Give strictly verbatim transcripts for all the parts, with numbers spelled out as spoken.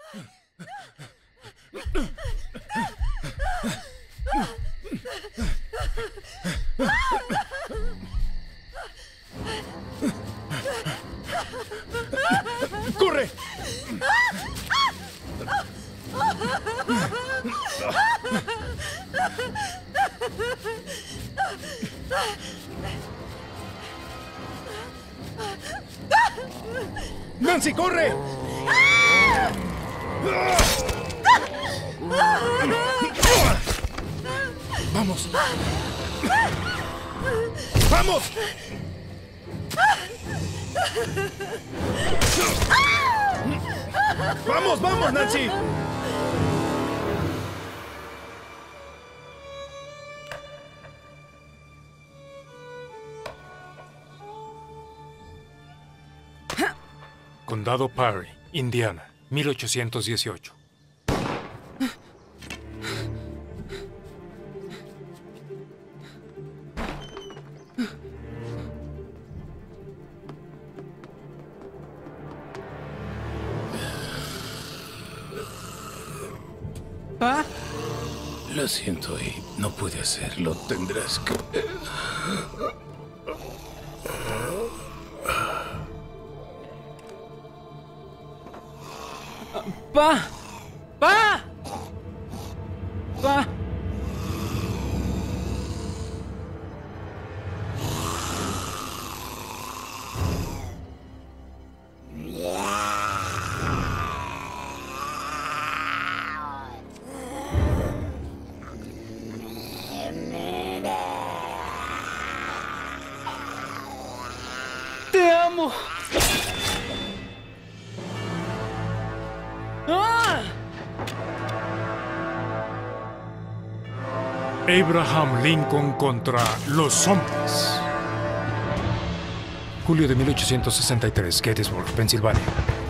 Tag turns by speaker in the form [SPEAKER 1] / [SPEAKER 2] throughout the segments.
[SPEAKER 1] ¡Corre! ¡Nancy, corre! ¡Vamos! ¡Vamos! ¡Vamos, vamos, Nancy!
[SPEAKER 2] Condado Perry, Indiana, mil ochocientos dieciocho.
[SPEAKER 3] ¿Ah?
[SPEAKER 4] Lo siento, Abe. No puede hacerlo. Tendrás que...
[SPEAKER 3] ¡Pa! ¡Pa! ¡Pa! ¡Te amo! ¡Ah!
[SPEAKER 2] Abraham Lincoln contra los zombies. Julio de mil ochocientos sesenta y tres, Gettysburg, Pensilvania.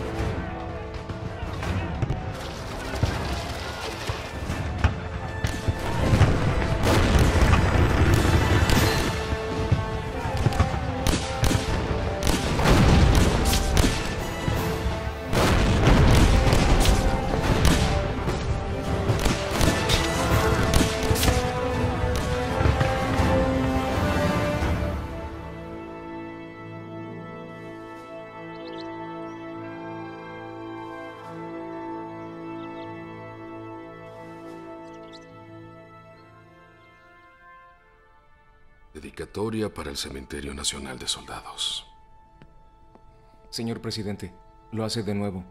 [SPEAKER 4] Dedicatoria para el Cementerio Nacional de Soldados.
[SPEAKER 5] Señor presidente, lo hace de nuevo.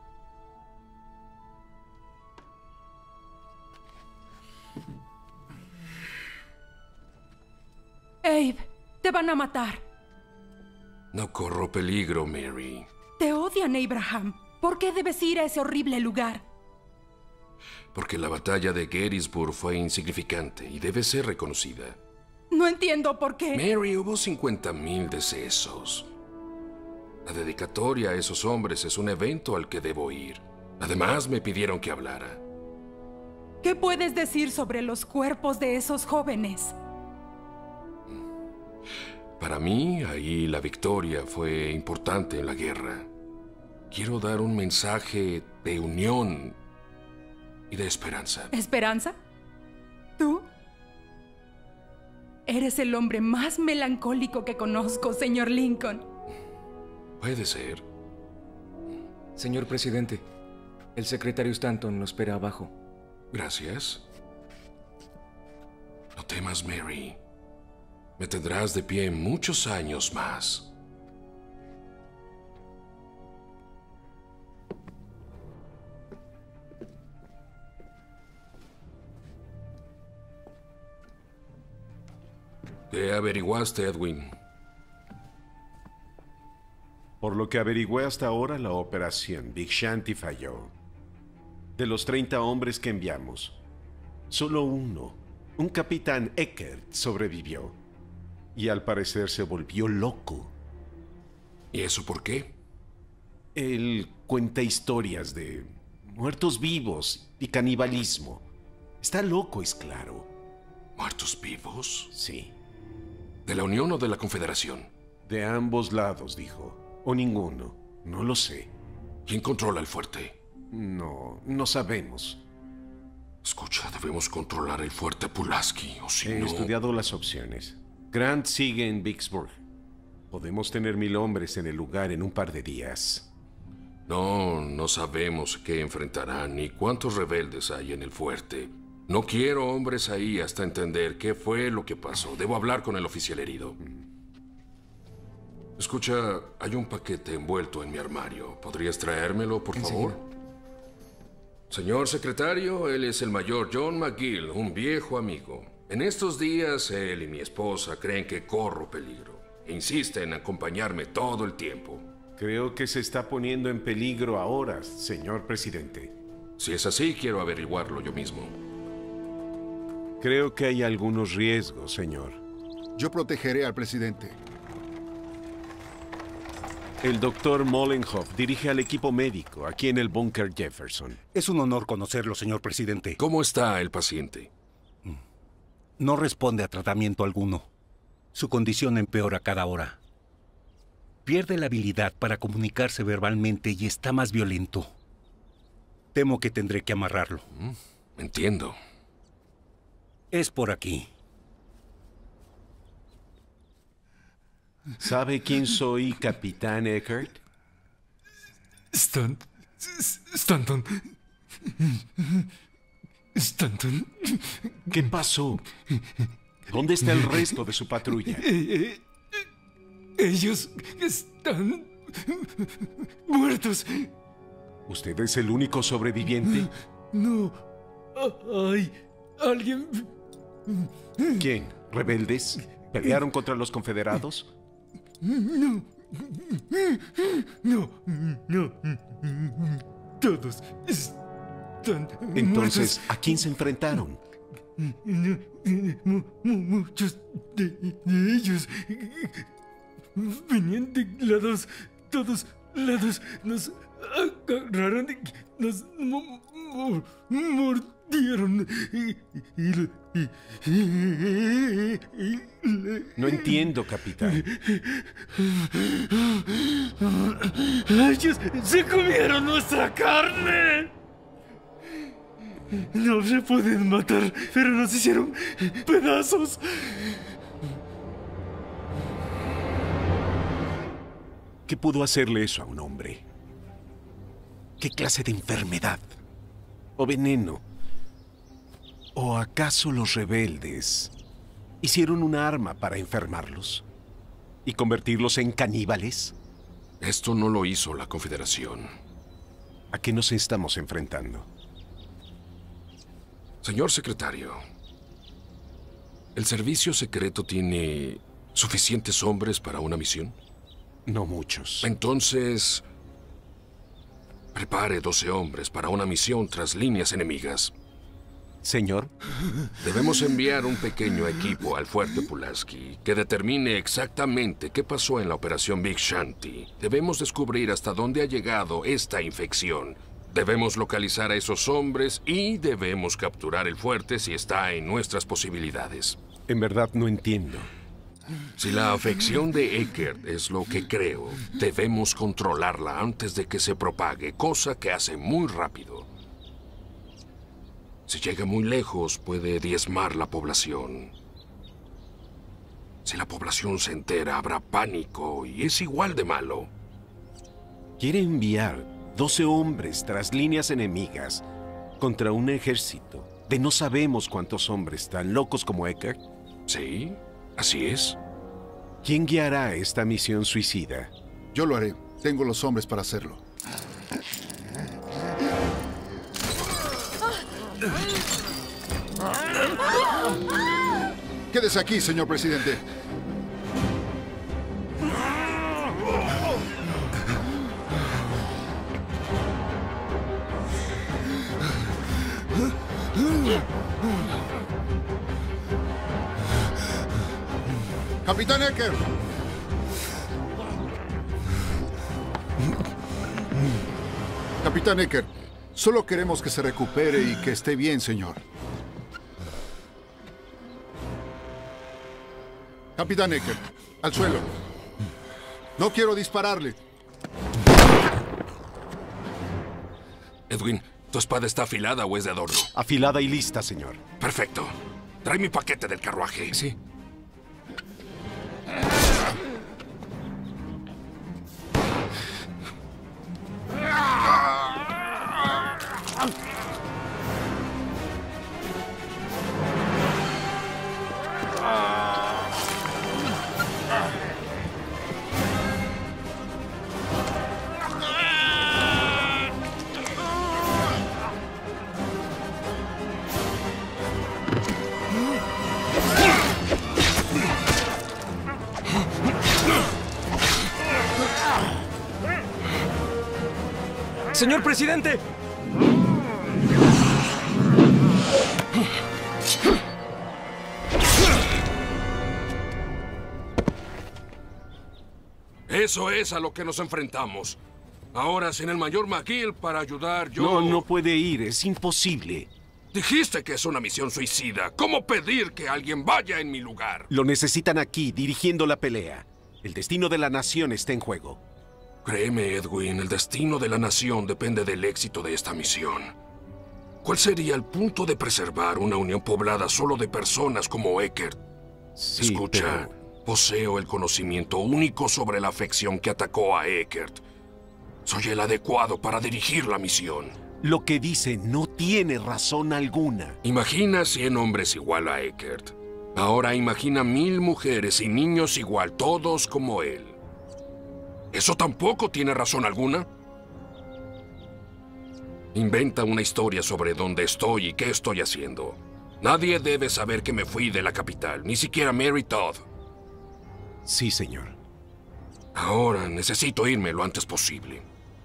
[SPEAKER 6] Abe, te van a matar.
[SPEAKER 4] No corro peligro, Mary.
[SPEAKER 6] Te odian, Abraham. ¿Por qué debes ir a ese horrible lugar?
[SPEAKER 4] Porque la batalla de Gettysburg fue insignificante y debe ser reconocida.
[SPEAKER 6] No entiendo por qué.
[SPEAKER 4] Mary, hubo cincuenta mil decesos. La dedicatoria a esos hombres es un evento al que debo ir. Además, me pidieron que hablara.
[SPEAKER 6] ¿Qué puedes decir sobre los cuerpos de esos jóvenes?
[SPEAKER 4] Para mí, ahí la victoria fue importante en la guerra. Quiero dar un mensaje de unión y de esperanza.
[SPEAKER 6] ¿Esperanza? ¿Tú? Eres el hombre más melancólico que conozco, señor Lincoln.
[SPEAKER 4] Puede ser.
[SPEAKER 5] Señor presidente, el secretario Stanton lo espera abajo.
[SPEAKER 4] Gracias. No temas, Mary. Me tendrás de pie muchos años más. ¿Qué averiguaste, Edwin?
[SPEAKER 7] Por lo que averigüé hasta ahora, la operación Big Shanty falló. De los treinta hombres que enviamos, solo uno, un capitán Eckert, sobrevivió. Y al parecer se volvió loco.
[SPEAKER 4] ¿Y eso por qué?
[SPEAKER 7] Él cuenta historias de muertos vivos y canibalismo. Está loco, es claro.
[SPEAKER 4] ¿Muertos vivos?
[SPEAKER 7] Sí.
[SPEAKER 4] ¿De la Unión o de la Confederación?
[SPEAKER 7] De ambos lados, dijo. O ninguno. No lo sé.
[SPEAKER 4] ¿Quién controla el fuerte?
[SPEAKER 7] No, no sabemos.
[SPEAKER 4] Escucha, debemos controlar el fuerte Pulaski, o si
[SPEAKER 7] He
[SPEAKER 4] no...
[SPEAKER 7] estudiado las opciones. Grant sigue en Vicksburg. Podemos tener mil hombres en el lugar en un par de días.
[SPEAKER 4] No, no sabemos qué enfrentarán ni cuántos rebeldes hay en el fuerte. No quiero hombres ahí hasta entender qué fue lo que pasó. Debo hablar con el oficial herido. Escucha, hay un paquete envuelto en mi armario. ¿Podrías traérmelo, por favor? Señor secretario, él es el mayor John McGill, un viejo amigo. En estos días, él y mi esposa creen que corro peligro. E insisten en acompañarme todo el tiempo.
[SPEAKER 7] Creo que se está poniendo en peligro ahora, señor presidente.
[SPEAKER 4] Si es así, quiero averiguarlo yo mismo.
[SPEAKER 7] Creo que hay algunos riesgos, señor.
[SPEAKER 8] Yo protegeré al presidente.
[SPEAKER 7] El doctor Mollenhoff dirige al equipo médico aquí en el búnker Jefferson.
[SPEAKER 9] Es un honor conocerlo, señor presidente.
[SPEAKER 4] ¿Cómo está el paciente?
[SPEAKER 9] No responde a tratamiento alguno. Su condición empeora cada hora. Pierde la habilidad para comunicarse verbalmente y está más violento. Temo que tendré que amarrarlo.
[SPEAKER 4] Mm, entiendo.
[SPEAKER 9] Es por aquí.
[SPEAKER 7] ¿Sabe quién soy, Capitán Eckert?
[SPEAKER 2] Stan... Stanton... Stanton...
[SPEAKER 7] ¿Qué pasó? ¿Dónde está el resto de su patrulla?
[SPEAKER 2] Eh, eh, ellos están... muertos.
[SPEAKER 7] ¿Usted es el único sobreviviente?
[SPEAKER 2] No. Hay alguien...
[SPEAKER 7] ¿Quién? ¿Rebeldes? ¿Pelearon contra los confederados?
[SPEAKER 2] No. No. No. Todos están
[SPEAKER 7] Entonces,
[SPEAKER 2] muertos.
[SPEAKER 7] ¿a quién se enfrentaron?
[SPEAKER 2] Muchos de, de ellos venían de lados, todos lados, nos agarraron y nos mo- mo- mordieron. Y, y, y, y, y,
[SPEAKER 7] No entiendo, capitán.
[SPEAKER 2] Ellos se comieron nuestra carne. No se pueden matar, pero nos hicieron pedazos.
[SPEAKER 7] ¿Qué pudo hacerle eso a un hombre? ¿Qué clase de enfermedad? ¿O veneno? ¿O acaso los rebeldes hicieron un arma para enfermarlos y convertirlos en caníbales?
[SPEAKER 4] Esto no lo hizo la Confederación.
[SPEAKER 7] ¿A qué nos estamos enfrentando?
[SPEAKER 4] Señor secretario, ¿el servicio secreto tiene suficientes hombres para una misión?
[SPEAKER 7] No muchos.
[SPEAKER 4] Entonces, prepare doce hombres para una misión tras líneas enemigas.
[SPEAKER 7] Señor,
[SPEAKER 4] debemos enviar un pequeño equipo al fuerte Pulaski que determine exactamente qué pasó en la operación Big Shanty. Debemos descubrir hasta dónde ha llegado esta infección. Debemos localizar a esos hombres y debemos capturar el fuerte si está en nuestras posibilidades.
[SPEAKER 7] En verdad no entiendo.
[SPEAKER 4] Si la afección de Eckert es lo que creo, debemos controlarla antes de que se propague, cosa que hace muy rápido. Si llega muy lejos, puede diezmar la población. Si la población se entera, habrá pánico y es igual de malo.
[SPEAKER 7] ¿Quiere enviar doce hombres tras líneas enemigas contra un ejército de no sabemos cuántos hombres tan locos como Eckert?
[SPEAKER 4] Sí, así es.
[SPEAKER 7] ¿Quién guiará esta misión suicida?
[SPEAKER 8] Yo lo haré. Tengo los hombres para hacerlo. Quédese aquí, señor presidente. Capitán Eckert. Capitán Eckert, solo queremos que se recupere y que esté bien, señor. Capitán Eckert, al suelo. No quiero dispararle.
[SPEAKER 4] Edwin, ¿tu espada está afilada o es de adorno?
[SPEAKER 7] Afilada y lista, señor.
[SPEAKER 4] Perfecto. Trae mi paquete del carruaje.
[SPEAKER 5] Sí.
[SPEAKER 3] ¡Señor presidente!
[SPEAKER 4] Eso es a lo que nos enfrentamos. Ahora, sin el mayor McGill para ayudar, yo...
[SPEAKER 7] No, no puede ir. Es imposible.
[SPEAKER 4] Dijiste que es una misión suicida. ¿Cómo pedir que alguien vaya en mi lugar?
[SPEAKER 7] Lo necesitan aquí, dirigiendo la pelea. El destino de la nación está en juego.
[SPEAKER 4] Créeme, Edwin, el destino de la nación depende del éxito de esta misión. ¿Cuál sería el punto de preservar una unión poblada solo de personas como Eckert?
[SPEAKER 7] Sí,
[SPEAKER 4] Escucha,
[SPEAKER 7] pero...
[SPEAKER 4] poseo el conocimiento único sobre la afección que atacó a Eckert. Soy el adecuado para dirigir la misión.
[SPEAKER 7] Lo que dice no tiene razón alguna.
[SPEAKER 4] Imagina cien hombres igual a Eckert. Ahora imagina mil mujeres y niños igual, todos como él. ¿Eso tampoco tiene razón alguna? Inventa una historia sobre dónde estoy y qué estoy haciendo. Nadie debe saber que me fui de la capital, ni siquiera Mary Todd.
[SPEAKER 7] Sí, señor.
[SPEAKER 4] Ahora necesito irme lo antes posible.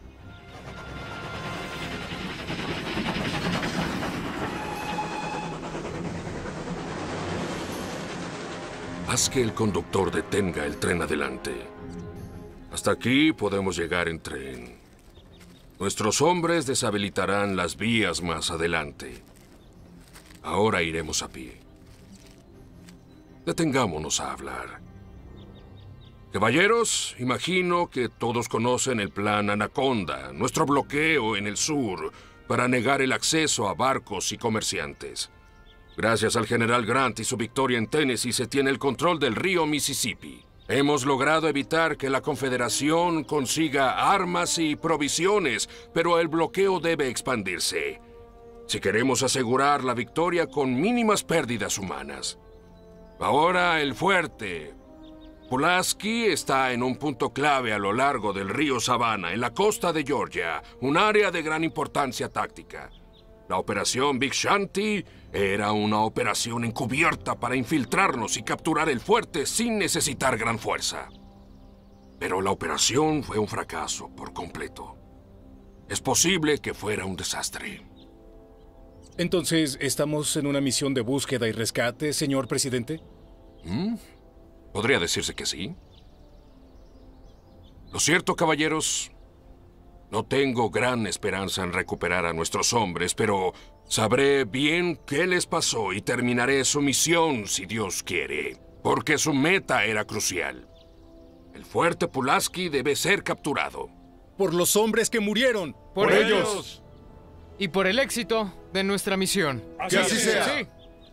[SPEAKER 4] Haz que el conductor detenga el tren adelante. Hasta aquí podemos llegar en tren. Nuestros hombres deshabilitarán las vías más adelante. Ahora iremos a pie. Detengámonos a hablar. Caballeros, imagino que todos conocen el plan Anaconda, nuestro bloqueo en el sur para negar el acceso a barcos y comerciantes. Gracias al general Grant y su victoria en Tennessee se tiene el control del río Mississippi. Hemos logrado evitar que la Confederación consiga armas y provisiones, pero el bloqueo debe expandirse. Si queremos asegurar la victoria con mínimas pérdidas humanas. Ahora el fuerte Pulaski está en un punto clave a lo largo del río Savannah, en la costa de Georgia, un área de gran importancia táctica. La operación Big Shanty era una operación encubierta para infiltrarnos y capturar el fuerte sin necesitar gran fuerza. Pero la operación fue un fracaso por completo. Es posible que fuera un desastre.
[SPEAKER 1] Entonces, ¿estamos en una misión de búsqueda y rescate, señor presidente?
[SPEAKER 4] ¿Mm? Podría decirse que sí. Lo cierto, caballeros, no tengo gran esperanza en recuperar a nuestros hombres, pero sabré bien qué les pasó y terminaré su misión, si Dios quiere, porque su meta era crucial. El fuerte Pulaski debe ser capturado.
[SPEAKER 1] Por los hombres que murieron.
[SPEAKER 3] Por,
[SPEAKER 1] Por
[SPEAKER 3] ellos.
[SPEAKER 1] ellos.
[SPEAKER 3] Y por el éxito de nuestra misión.
[SPEAKER 1] Que así sea.
[SPEAKER 3] Sí.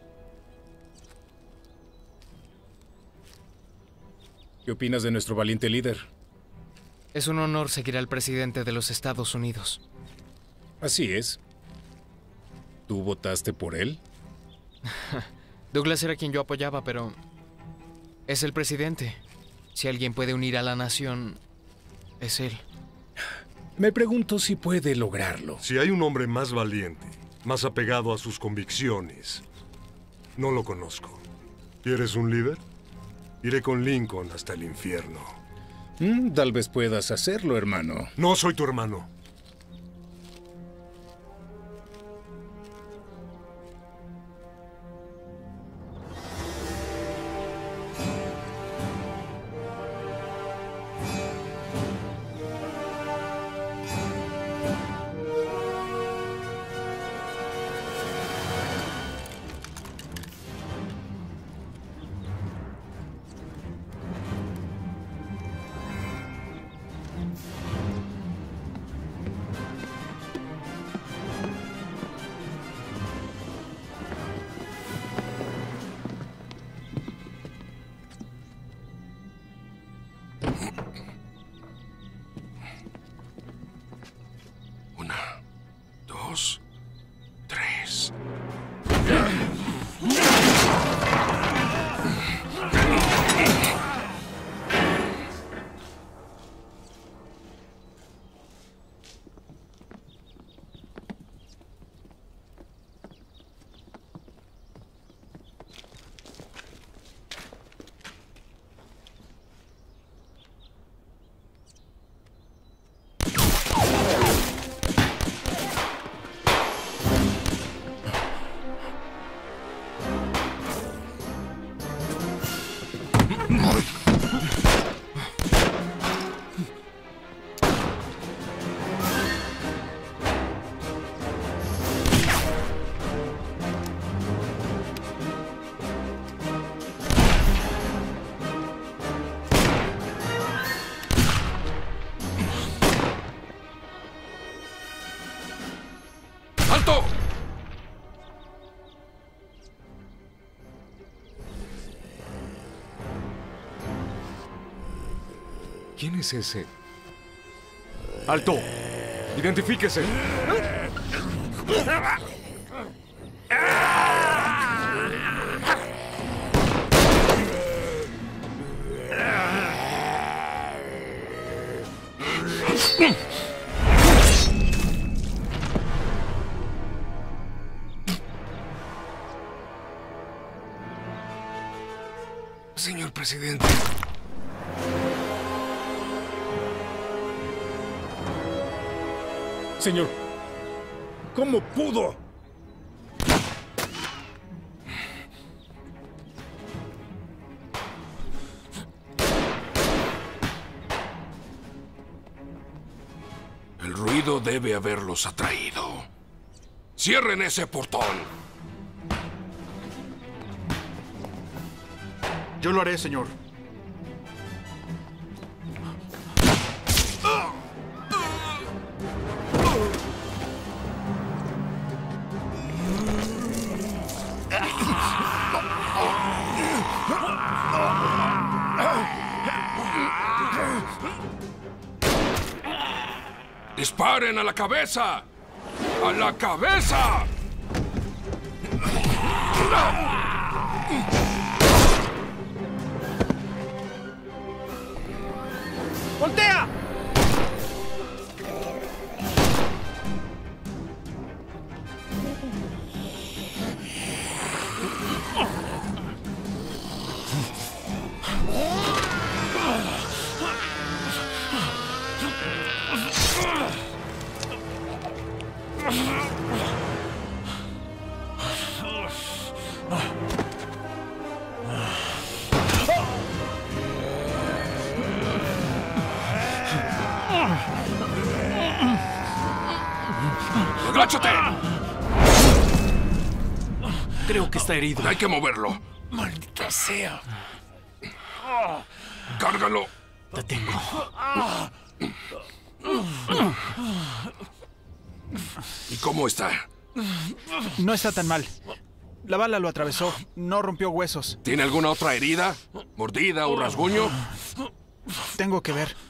[SPEAKER 1] ¿Qué opinas de nuestro valiente líder?
[SPEAKER 3] Es un honor seguir al presidente de los Estados Unidos.
[SPEAKER 1] Así es. ¿Tú votaste por él?
[SPEAKER 3] Douglas era quien yo apoyaba, pero es el presidente. Si alguien puede unir a la nación, es él.
[SPEAKER 1] Me pregunto si puede lograrlo.
[SPEAKER 10] Si hay un hombre más valiente, más apegado a sus convicciones, no lo conozco. ¿Quieres un líder? Iré con Lincoln hasta el infierno.
[SPEAKER 1] Mm, tal vez puedas hacerlo, hermano.
[SPEAKER 10] No soy tu hermano.
[SPEAKER 4] ¡Alto!
[SPEAKER 5] ¿Quién es ese? ¡Alto! ¡Identifíquese!
[SPEAKER 4] Señor presidente.
[SPEAKER 1] Señor, ¿cómo pudo?
[SPEAKER 4] El ruido debe haberlos atraído. ¡Cierren ese portón!
[SPEAKER 8] Yo lo haré, señor.
[SPEAKER 4] ¡Disparen a la cabeza! ¡A la cabeza!
[SPEAKER 11] ¡Voltea!
[SPEAKER 4] ¡Agáchate!
[SPEAKER 11] Creo que está herido.
[SPEAKER 4] Hay que moverlo.
[SPEAKER 11] Maldita sea.
[SPEAKER 4] ¡Cárgalo!
[SPEAKER 11] Te tengo.
[SPEAKER 4] ¿Y cómo está?
[SPEAKER 12] No está tan mal. La bala lo atravesó. No rompió huesos.
[SPEAKER 4] ¿Tiene alguna otra herida? ¿Mordida o rasguño?
[SPEAKER 12] Tengo que ver.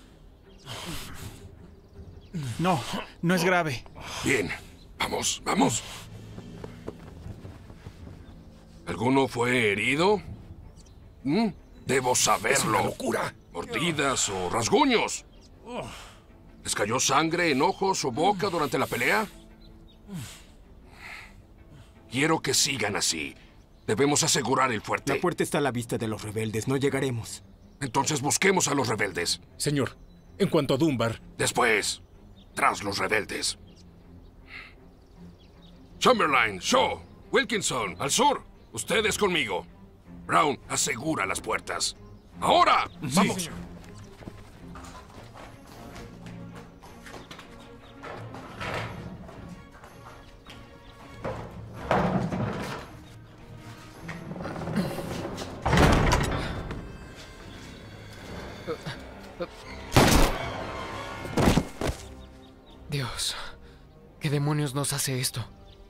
[SPEAKER 12] No, no es grave.
[SPEAKER 4] Bien. Vamos, vamos. ¿Alguno fue herido? ¿Mm? Debo saberlo.
[SPEAKER 11] Es una locura.
[SPEAKER 4] ¿Mordidas o rasguños? ¿Les cayó sangre en ojos o boca durante la pelea? Quiero que sigan así. Debemos asegurar el fuerte.
[SPEAKER 13] La puerta está a la vista de los rebeldes. No llegaremos.
[SPEAKER 4] Entonces busquemos a los rebeldes.
[SPEAKER 1] Señor, en cuanto a Dunbar...
[SPEAKER 4] Después, tras los rebeldes. Chamberlain, Shaw, Wilkinson, al sur. Ustedes conmigo. Brown, asegura las puertas. ¡Ahora! ¡Vamos!
[SPEAKER 1] Sí.
[SPEAKER 3] Dios, ¿qué demonios nos hace esto?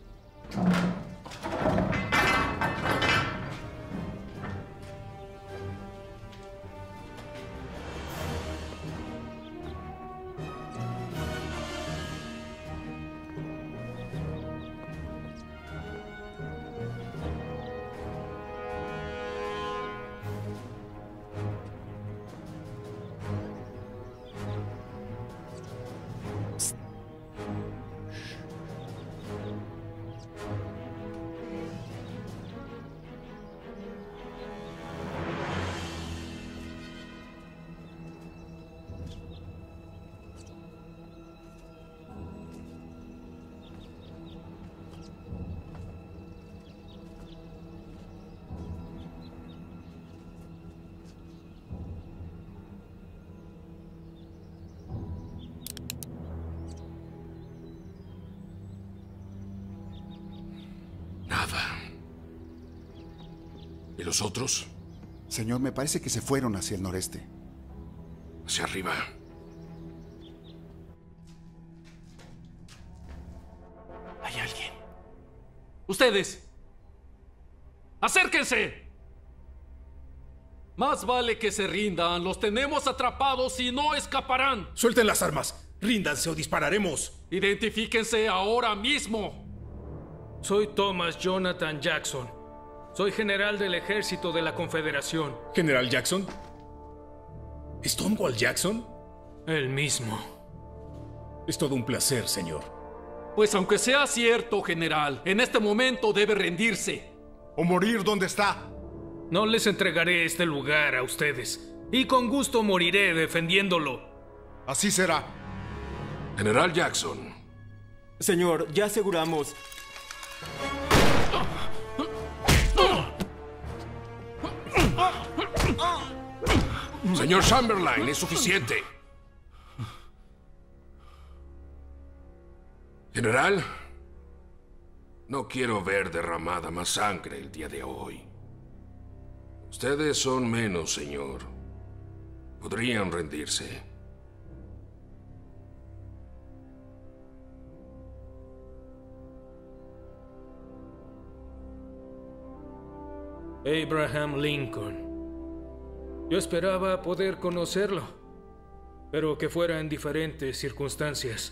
[SPEAKER 4] ¿Y los otros?
[SPEAKER 14] Señor, me parece que se fueron hacia el noreste.
[SPEAKER 4] Hacia arriba.
[SPEAKER 11] Hay alguien.
[SPEAKER 15] Ustedes. ¡Acérquense! Más vale que se rindan. Los tenemos atrapados y no escaparán.
[SPEAKER 1] Suelten las armas. Ríndanse o dispararemos.
[SPEAKER 15] Identifíquense ahora mismo.
[SPEAKER 16] Soy Thomas Jonathan Jackson. Soy general del ejército de la Confederación.
[SPEAKER 1] ¿General Jackson? ¿Stonewall Jackson?
[SPEAKER 16] El mismo.
[SPEAKER 1] Es todo un placer, señor.
[SPEAKER 15] Pues aunque sea cierto, general, en este momento debe rendirse.
[SPEAKER 17] O morir donde está.
[SPEAKER 16] No les entregaré este lugar a ustedes. Y con gusto moriré defendiéndolo.
[SPEAKER 17] Así será.
[SPEAKER 4] General Jackson.
[SPEAKER 13] Señor, ya aseguramos...
[SPEAKER 4] Señor Chamberlain, es suficiente. General, no quiero ver derramada más sangre el día de hoy. Ustedes son menos, señor. Podrían rendirse.
[SPEAKER 16] Abraham Lincoln. Yo esperaba poder conocerlo, pero que fuera en diferentes circunstancias.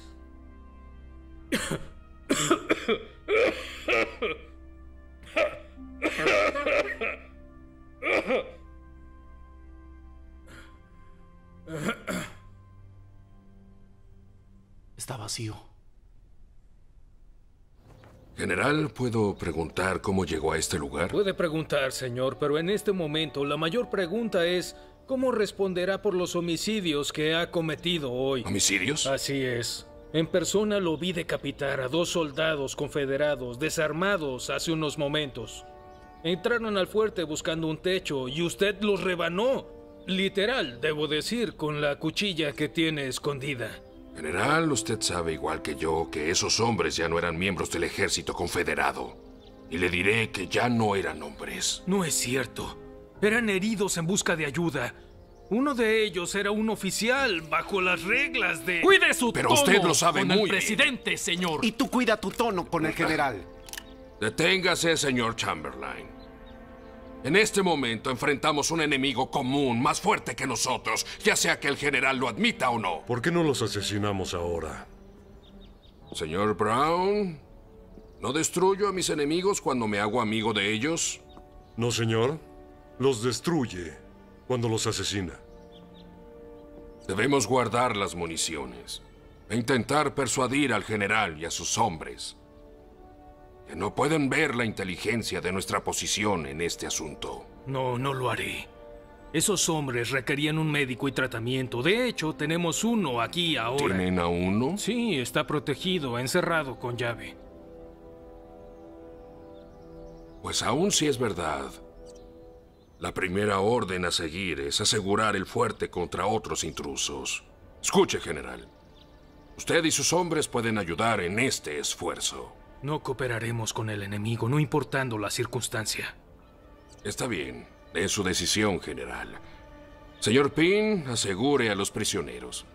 [SPEAKER 11] Está vacío.
[SPEAKER 4] General, ¿puedo preguntar cómo llegó a este lugar?
[SPEAKER 16] Puede preguntar, señor, pero en este momento la mayor pregunta es ¿cómo responderá por los homicidios que ha cometido hoy?
[SPEAKER 4] ¿Homicidios?
[SPEAKER 16] Así es. En persona lo vi decapitar a dos soldados confederados desarmados hace unos momentos. Entraron al fuerte buscando un techo y usted los rebanó. Literal, debo decir, con la cuchilla que tiene escondida.
[SPEAKER 4] General, usted sabe igual que yo que esos hombres ya no eran miembros del ejército confederado. Y le diré que ya no eran hombres.
[SPEAKER 16] No es cierto. Eran heridos en busca de ayuda. Uno de ellos era un oficial bajo las reglas de...
[SPEAKER 15] ¡Cuide su
[SPEAKER 4] Pero
[SPEAKER 15] tono
[SPEAKER 4] usted lo sabe
[SPEAKER 15] con
[SPEAKER 4] muy
[SPEAKER 15] el
[SPEAKER 4] bien.
[SPEAKER 15] presidente, señor!
[SPEAKER 14] Y tú cuida tu tono con el general.
[SPEAKER 4] Deténgase, señor Chamberlain. En este momento enfrentamos un enemigo común más fuerte que nosotros, ya sea que el general lo admita o no.
[SPEAKER 10] ¿Por qué no los asesinamos ahora?
[SPEAKER 4] Señor Brown, ¿no destruyo a mis enemigos cuando me hago amigo de ellos?
[SPEAKER 10] No, señor. Los destruye cuando los asesina.
[SPEAKER 4] Debemos guardar las municiones e intentar persuadir al general y a sus hombres que no pueden ver la inteligencia de nuestra posición en este asunto.
[SPEAKER 16] No, no lo haré. Esos hombres requerían un médico y tratamiento. De hecho, tenemos uno aquí ahora.
[SPEAKER 4] ¿Tienen a uno?
[SPEAKER 16] Sí, está protegido, encerrado con llave.
[SPEAKER 4] Pues aún si es verdad, la primera orden a seguir es asegurar el fuerte contra otros intrusos. Escuche, general. Usted y sus hombres pueden ayudar en este esfuerzo.
[SPEAKER 16] No cooperaremos con el enemigo, no importando la circunstancia.
[SPEAKER 4] Está bien. Es su decisión, general. Señor Pym, asegure a los prisioneros.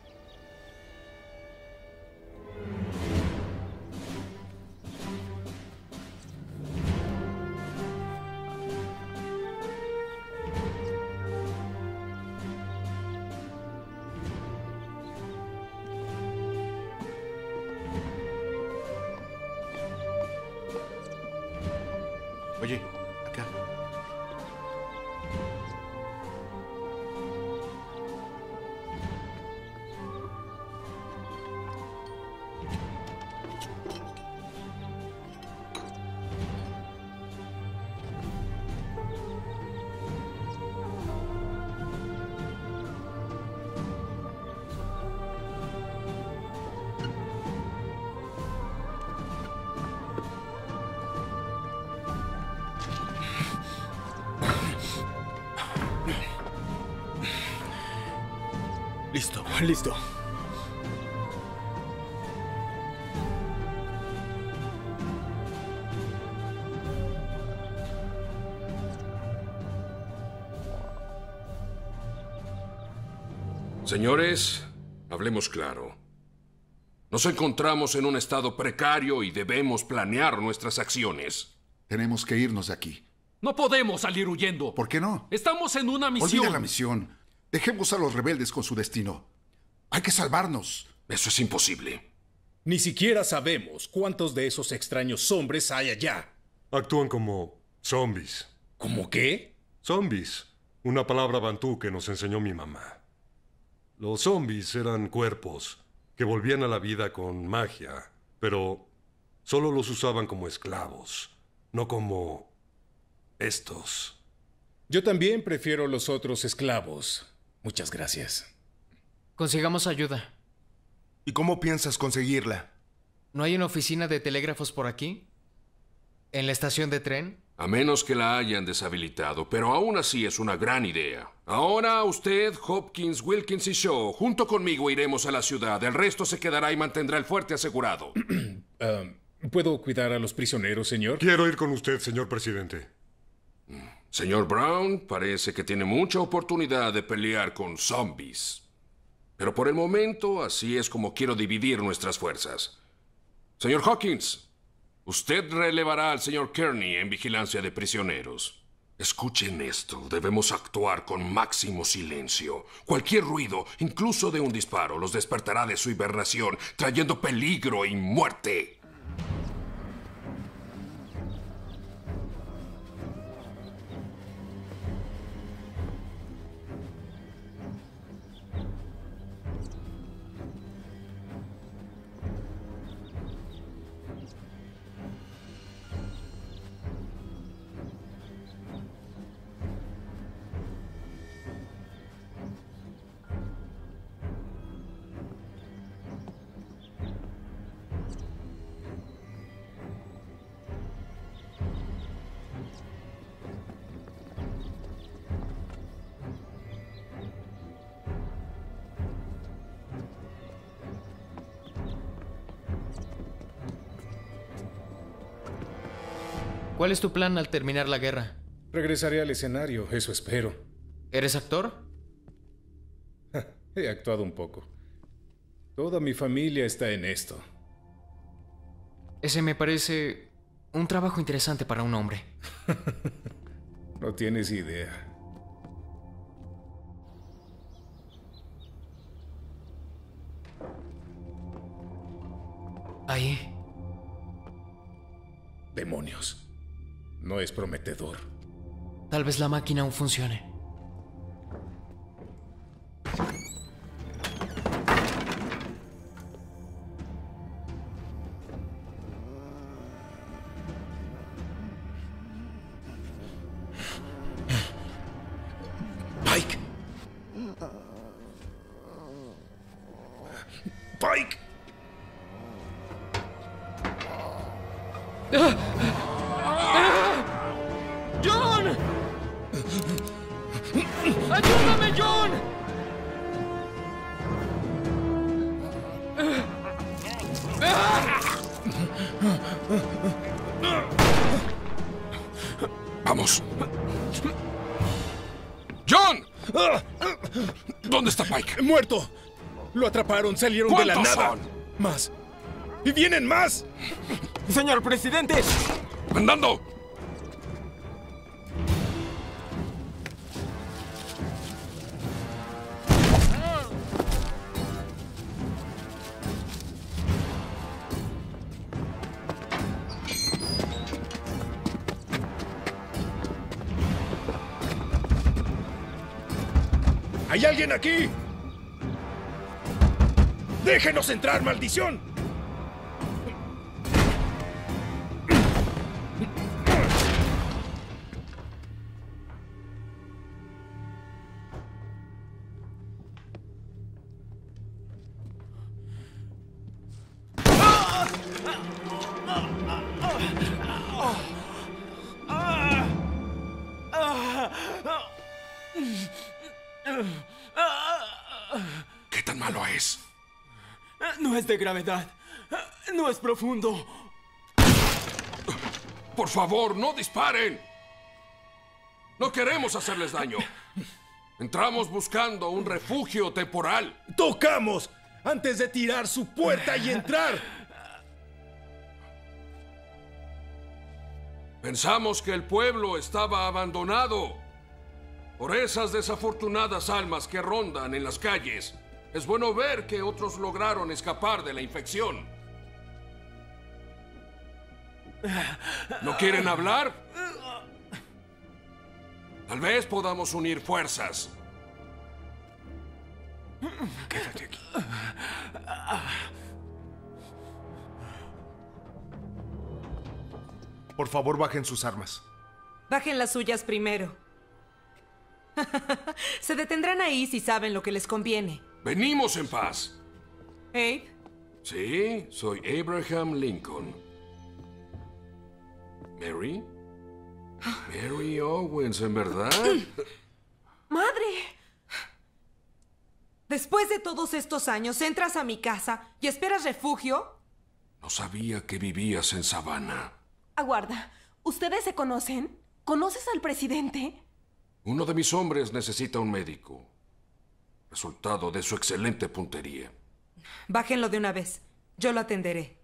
[SPEAKER 14] Oye, acá.
[SPEAKER 13] Listo, listo.
[SPEAKER 4] Señores, hablemos claro. Nos encontramos en un estado precario y debemos planear nuestras acciones.
[SPEAKER 8] Tenemos que irnos de aquí.
[SPEAKER 15] No podemos salir huyendo.
[SPEAKER 8] ¿Por qué no?
[SPEAKER 15] Estamos en una misión.
[SPEAKER 8] Olvida la misión. Dejemos a los rebeldes con su destino. Hay que salvarnos.
[SPEAKER 4] Eso es imposible.
[SPEAKER 1] Ni siquiera sabemos cuántos de esos extraños hombres hay allá.
[SPEAKER 10] Actúan como zombies.
[SPEAKER 1] ¿Cómo qué?
[SPEAKER 10] Zombies. Una palabra bantú que nos enseñó mi mamá. Los zombies eran cuerpos que volvían a la vida con magia, pero solo los usaban como esclavos, no como estos.
[SPEAKER 1] Yo también prefiero los otros esclavos. Muchas gracias.
[SPEAKER 3] Consigamos ayuda.
[SPEAKER 17] ¿Y cómo piensas conseguirla?
[SPEAKER 3] ¿No hay una oficina de telégrafos por aquí? ¿En la estación de tren?
[SPEAKER 4] A menos que la hayan deshabilitado, pero aún así es una gran idea. Ahora usted, Hopkins, Wilkins y Shaw, junto conmigo iremos a la ciudad. El resto se quedará y mantendrá el fuerte asegurado.
[SPEAKER 1] uh, ¿Puedo cuidar a los prisioneros, señor?
[SPEAKER 10] Quiero ir con usted, señor presidente.
[SPEAKER 4] Señor Brown, parece que tiene mucha oportunidad de pelear con zombies. Pero por el momento, así es como quiero dividir nuestras fuerzas. Señor Hawkins, usted relevará al señor Kearney en vigilancia de prisioneros. Escuchen esto, debemos actuar con máximo silencio. Cualquier ruido, incluso de un disparo, los despertará de su hibernación, trayendo peligro y muerte.
[SPEAKER 3] ¿Cuál es tu plan al terminar la guerra?
[SPEAKER 1] Regresaré al escenario, eso espero.
[SPEAKER 3] ¿Eres actor?
[SPEAKER 1] He actuado un poco. Toda mi familia está en esto.
[SPEAKER 3] Ese me parece un trabajo interesante para un hombre.
[SPEAKER 1] No tienes idea.
[SPEAKER 3] Ahí.
[SPEAKER 1] Demonios. No es prometedor.
[SPEAKER 3] Tal vez la máquina aún funcione.
[SPEAKER 1] Pike. Pike.
[SPEAKER 3] ¡John! ¡Ayúdame, John!
[SPEAKER 4] Vamos. ¡John! ¿Dónde está Pike?
[SPEAKER 1] ¡Muerto! Lo atraparon, salieron de la nada.
[SPEAKER 4] ¿Cuántos son?
[SPEAKER 1] Más. ¡Y vienen más!
[SPEAKER 13] ¡Señor presidente!
[SPEAKER 4] ¡Andando!
[SPEAKER 1] ¿Hay alguien aquí? ¡Déjenos entrar, maldición!
[SPEAKER 4] ¿Qué tan malo es?
[SPEAKER 13] No es de gravedad. No es profundo.
[SPEAKER 4] Por favor, no disparen. No queremos hacerles daño. Entramos buscando un refugio temporal.
[SPEAKER 1] ¡Tocamos antes de tirar su puerta y entrar.
[SPEAKER 4] Pensamos que el pueblo estaba abandonado por esas desafortunadas almas que rondan en las calles. Es bueno ver que otros lograron escapar de la infección. ¿No quieren hablar? Tal vez podamos unir fuerzas.
[SPEAKER 17] Quédate aquí. Por favor, bajen sus armas.
[SPEAKER 18] Bajen las suyas primero. Se detendrán ahí si saben lo que les conviene.
[SPEAKER 4] Venimos en paz.
[SPEAKER 18] Abe.
[SPEAKER 4] Sí, soy Abraham Lincoln. ¿Mary? Mary Owens, ¿en verdad?
[SPEAKER 18] ¡Madre! Después de todos estos años, entras a mi casa y esperas refugio.
[SPEAKER 4] No sabía que vivías en Savannah.
[SPEAKER 19] Aguarda, ¿ustedes se conocen? ¿Conoces al presidente?
[SPEAKER 4] Uno de mis hombres necesita un médico. Resultado de su excelente puntería.
[SPEAKER 18] Bájenlo de una vez. Yo lo atenderé.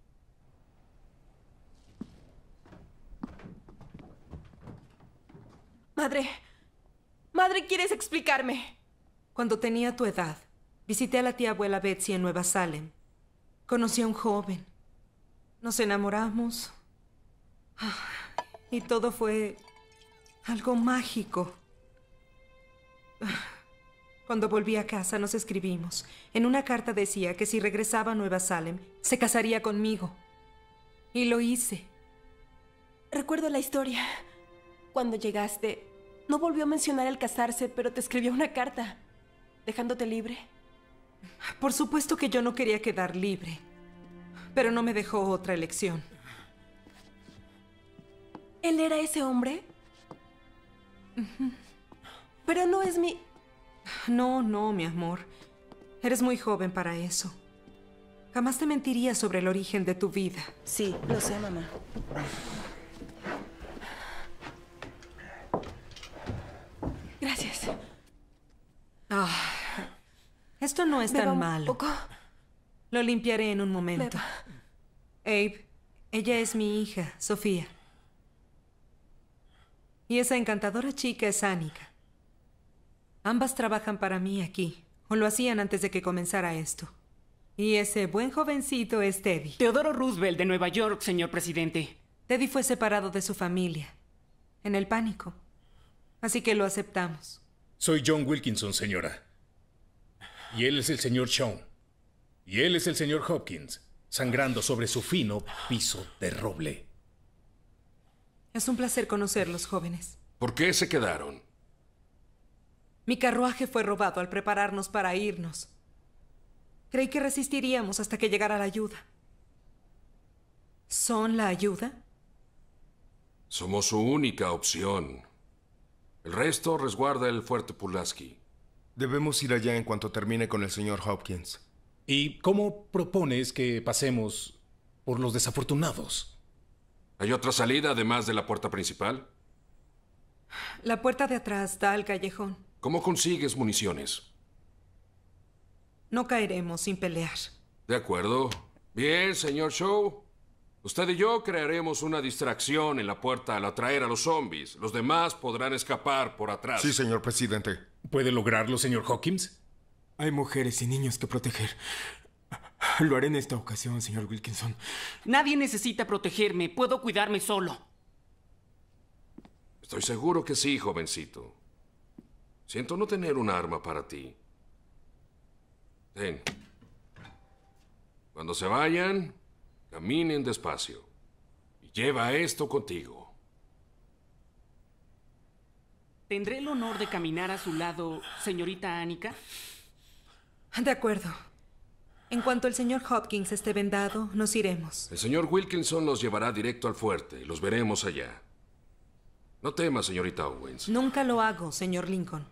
[SPEAKER 19] Madre, madre, ¿quieres explicarme?
[SPEAKER 18] Cuando tenía tu edad, visité a la tía abuela Betsy en Nueva Salem. Conocí a un joven. Nos enamoramos. Y todo fue algo mágico. Cuando volví a casa nos escribimos. En una carta decía que si regresaba a Nueva Salem, se casaría conmigo. Y lo hice.
[SPEAKER 19] Recuerdo la historia. Cuando llegaste, no volvió a mencionar el casarse, pero te escribió una carta, dejándote libre.
[SPEAKER 18] Por supuesto que yo no quería quedar libre, pero no me dejó otra elección.
[SPEAKER 19] ¿Él era ese hombre?
[SPEAKER 18] Uh-huh.
[SPEAKER 19] Pero no es mi...
[SPEAKER 18] No, no, mi amor. Eres muy joven para eso. Jamás te mentiría sobre el origen de tu vida.
[SPEAKER 19] Sí, lo sé, mamá. Gracias.
[SPEAKER 18] Ah, esto no es
[SPEAKER 19] Beba
[SPEAKER 18] tan
[SPEAKER 19] un
[SPEAKER 18] malo.
[SPEAKER 19] poco.
[SPEAKER 18] Lo limpiaré en un momento.
[SPEAKER 19] Beba.
[SPEAKER 18] Abe, ella es mi hija, Sofía. Y esa encantadora chica es Annika. Ambas trabajan para mí aquí, o lo hacían antes de que comenzara esto. Y ese buen jovencito es Teddy.
[SPEAKER 20] Teodoro Roosevelt de Nueva York, señor presidente.
[SPEAKER 18] Teddy fue separado de su familia, en el pánico. Así que lo aceptamos.
[SPEAKER 1] Soy John Wilkinson, señora. Y él es el señor Shawn. Y él es el señor Hopkins, sangrando sobre su fino piso de roble.
[SPEAKER 18] Es un placer conocerlos, jóvenes.
[SPEAKER 4] ¿Por qué se quedaron?
[SPEAKER 18] Mi carruaje fue robado al prepararnos para irnos. Creí que resistiríamos hasta que llegara la ayuda. ¿Son la ayuda?
[SPEAKER 4] Somos su única opción. El resto resguarda el fuerte Pulaski.
[SPEAKER 17] Debemos ir allá en cuanto termine con el señor Hopkins.
[SPEAKER 1] ¿Y cómo propones que pasemos por los desafortunados?
[SPEAKER 4] ¿Hay otra salida además de la puerta principal?
[SPEAKER 18] La puerta de atrás da al callejón.
[SPEAKER 4] ¿Cómo consigues municiones?
[SPEAKER 18] No caeremos sin pelear.
[SPEAKER 4] De acuerdo. Bien, señor Shaw. Usted y yo crearemos una distracción en la puerta al atraer a los zombies. Los demás podrán escapar por atrás.
[SPEAKER 17] Sí, señor presidente.
[SPEAKER 1] ¿Puede lograrlo, señor Hawkins?
[SPEAKER 13] Hay mujeres y niños que proteger. Lo haré en esta ocasión, señor Wilkinson.
[SPEAKER 20] Nadie necesita protegerme. Puedo cuidarme solo.
[SPEAKER 4] Estoy seguro que sí, jovencito. Siento no tener un arma para ti. Ten. Cuando se vayan, caminen despacio. Y lleva esto contigo.
[SPEAKER 20] ¿Tendré el honor de caminar a su lado, señorita Annika?
[SPEAKER 18] De acuerdo. En cuanto el señor Hopkins esté vendado, nos iremos.
[SPEAKER 4] El señor Wilkinson los llevará directo al fuerte y los veremos allá. No tema, señorita Owens.
[SPEAKER 18] Nunca lo hago, señor Lincoln.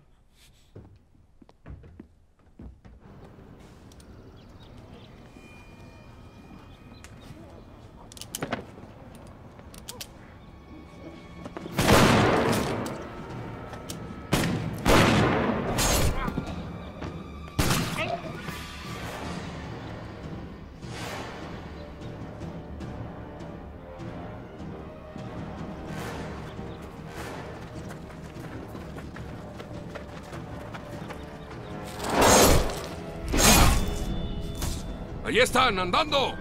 [SPEAKER 4] ¡Ahí están, andando!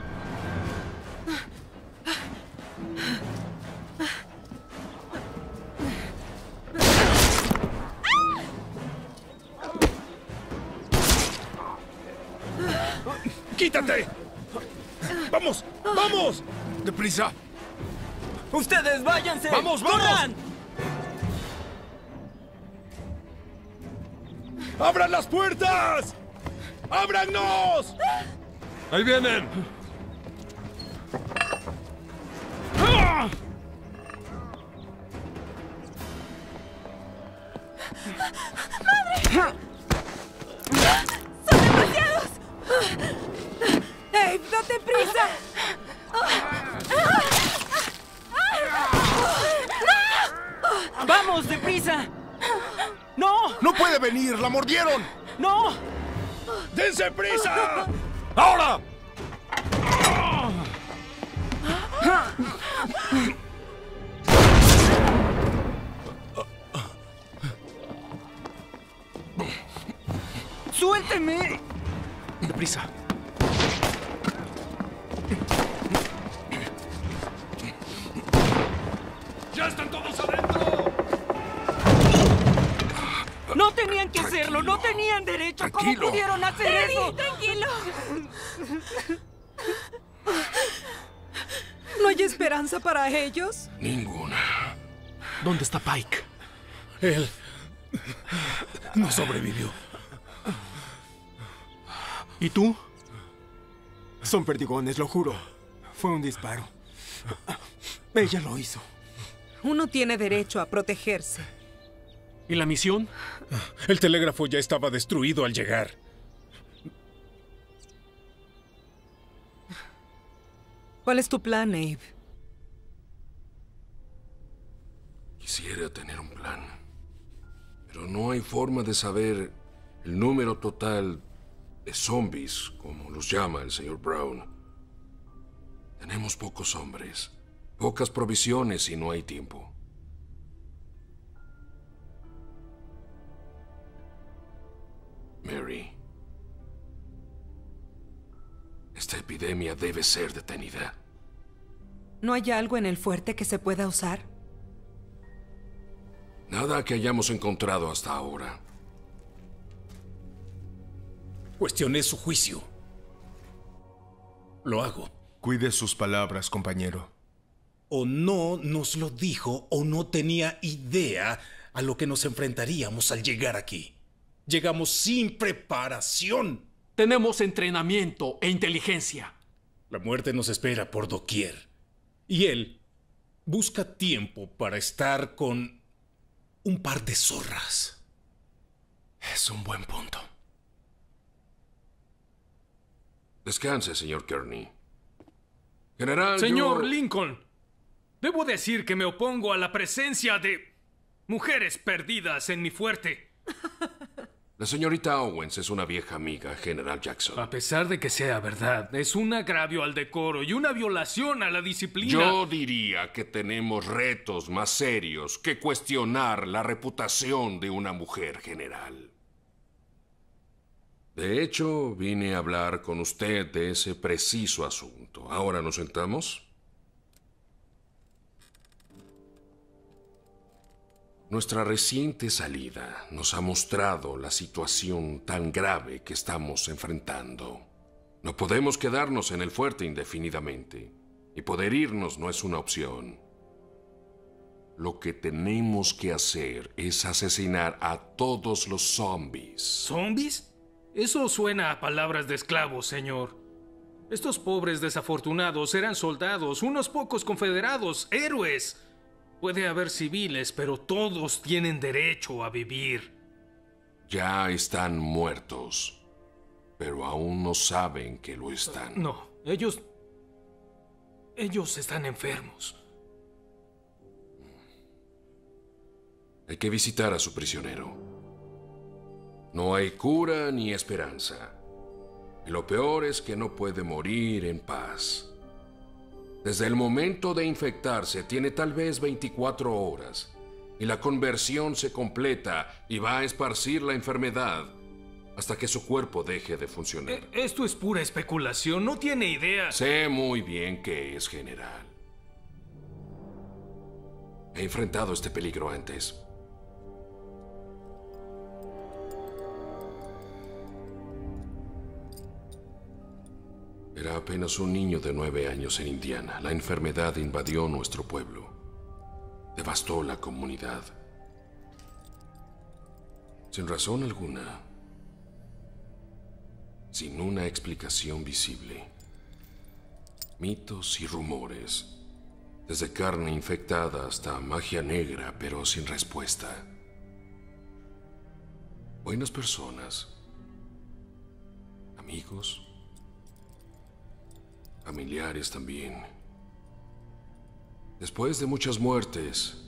[SPEAKER 1] ¡Quítate! ¡Vamos! ¡Vamos!
[SPEAKER 4] ¡Deprisa!
[SPEAKER 13] ¡Ustedes váyanse!
[SPEAKER 1] ¡Vamos, vamos!
[SPEAKER 13] ¡Corran!
[SPEAKER 1] ¡Abran las puertas! ¡Ábrannos!
[SPEAKER 10] ¡Ahí vienen!
[SPEAKER 19] ¡Madre! ¡Son demasiados!
[SPEAKER 6] ¡Ey, date prisa!
[SPEAKER 20] ¡Vamos, deprisa! ¡No!
[SPEAKER 17] ¡No puede venir! ¡La mordieron!
[SPEAKER 20] ¡No!
[SPEAKER 1] ¡Dense prisa!
[SPEAKER 10] ¡Ahora!
[SPEAKER 20] ¡Suélteme!
[SPEAKER 17] ¡Deprisa!
[SPEAKER 15] ¡Ya están todos adentro!
[SPEAKER 20] ¡No tenían que hacerlo! ¡No tenían derecho!
[SPEAKER 4] Tranquilo.
[SPEAKER 20] ¿Cómo pudieron hacer
[SPEAKER 19] Eddie,
[SPEAKER 20] eso?
[SPEAKER 19] tranquilo.
[SPEAKER 6] ¿No hay esperanza para ellos?
[SPEAKER 4] Ninguna.
[SPEAKER 11] ¿Dónde está Pike?
[SPEAKER 1] Él no sobrevivió.
[SPEAKER 13] ¿Y tú? Son perdigones, lo juro. Fue un disparo. Ella lo hizo.
[SPEAKER 6] Uno tiene derecho a protegerse.
[SPEAKER 11] ¿Y la misión?
[SPEAKER 1] El telégrafo ya estaba destruido al llegar.
[SPEAKER 6] ¿Cuál es tu plan, Abe?
[SPEAKER 4] Quisiera tener un plan, pero no hay forma de saber el número total de zombies, como los llama el señor Brown. Tenemos pocos hombres, pocas provisiones y no hay tiempo. Mary, esta epidemia debe ser detenida.
[SPEAKER 6] ¿No hay algo en el fuerte que se pueda usar?
[SPEAKER 4] Nada que hayamos encontrado hasta ahora.
[SPEAKER 1] Cuestioné su juicio. Lo hago.
[SPEAKER 17] Cuide sus palabras, compañero.
[SPEAKER 1] O no nos lo dijo o no tenía idea a lo que nos enfrentaríamos al llegar aquí. Llegamos sin preparación.
[SPEAKER 20] Tenemos entrenamiento e inteligencia.
[SPEAKER 1] La muerte nos espera por doquier. Y él busca tiempo para estar con un par de zorras.
[SPEAKER 17] Es un buen punto.
[SPEAKER 4] Descanse, señor Kearney. General,
[SPEAKER 16] Señor
[SPEAKER 4] yo...
[SPEAKER 16] Lincoln, debo decir que me opongo a la presencia de mujeres perdidas en mi fuerte.
[SPEAKER 4] La señorita Owens es una vieja amiga, General Jackson.
[SPEAKER 16] A pesar de que sea verdad, es un agravio al decoro y una violación a la disciplina.
[SPEAKER 4] Yo diría que tenemos retos más serios que cuestionar la reputación de una mujer, general. De hecho, vine a hablar con usted de ese preciso asunto. ¿Ahora nos sentamos? Nuestra reciente salida nos ha mostrado la situación tan grave que estamos enfrentando. No podemos quedarnos en el fuerte indefinidamente, y poder irnos no es una opción. Lo que tenemos que hacer es asesinar a todos los zombies.
[SPEAKER 16] ¿Zombies? Eso suena a palabras de esclavos, señor. Estos pobres desafortunados eran soldados, unos pocos confederados, héroes. Puede haber civiles, pero todos tienen derecho a vivir.
[SPEAKER 4] Ya están muertos, pero aún no saben que lo están.
[SPEAKER 16] No, ellos... Ellos están enfermos.
[SPEAKER 4] Hay que visitar a su prisionero. No hay cura ni esperanza. Y lo peor es que no puede morir en paz. Desde el momento de infectarse tiene tal vez veinticuatro horas y la conversión se completa y va a esparcir la enfermedad hasta que su cuerpo deje de funcionar.
[SPEAKER 16] Eh, esto es pura especulación, no tiene idea.
[SPEAKER 4] Sé muy bien que es general. He enfrentado este peligro antes. Era apenas un niño de nueve años en Indiana. La enfermedad invadió nuestro pueblo. Devastó la comunidad. Sin razón alguna. Sin una explicación visible. Mitos y rumores. Desde carne infectada hasta magia negra, pero sin respuesta. Buenas personas. Amigos. Familiares también. Después de muchas muertes,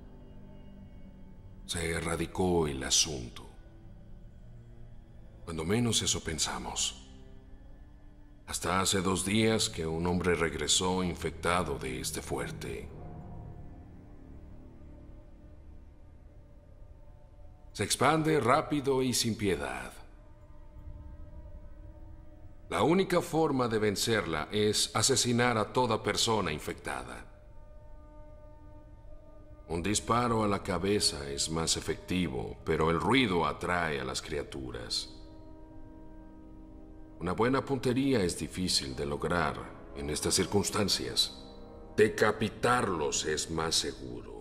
[SPEAKER 4] se erradicó el asunto. Cuando menos eso pensamos. Hasta hace dos días que un hombre regresó infectado de este fuerte. Se expande rápido y sin piedad. La única forma de vencerla es asesinar a toda persona infectada. Un disparo a la cabeza es más efectivo, pero el ruido atrae a las criaturas. Una buena puntería es difícil de lograr en estas circunstancias. Decapitarlos es más seguro.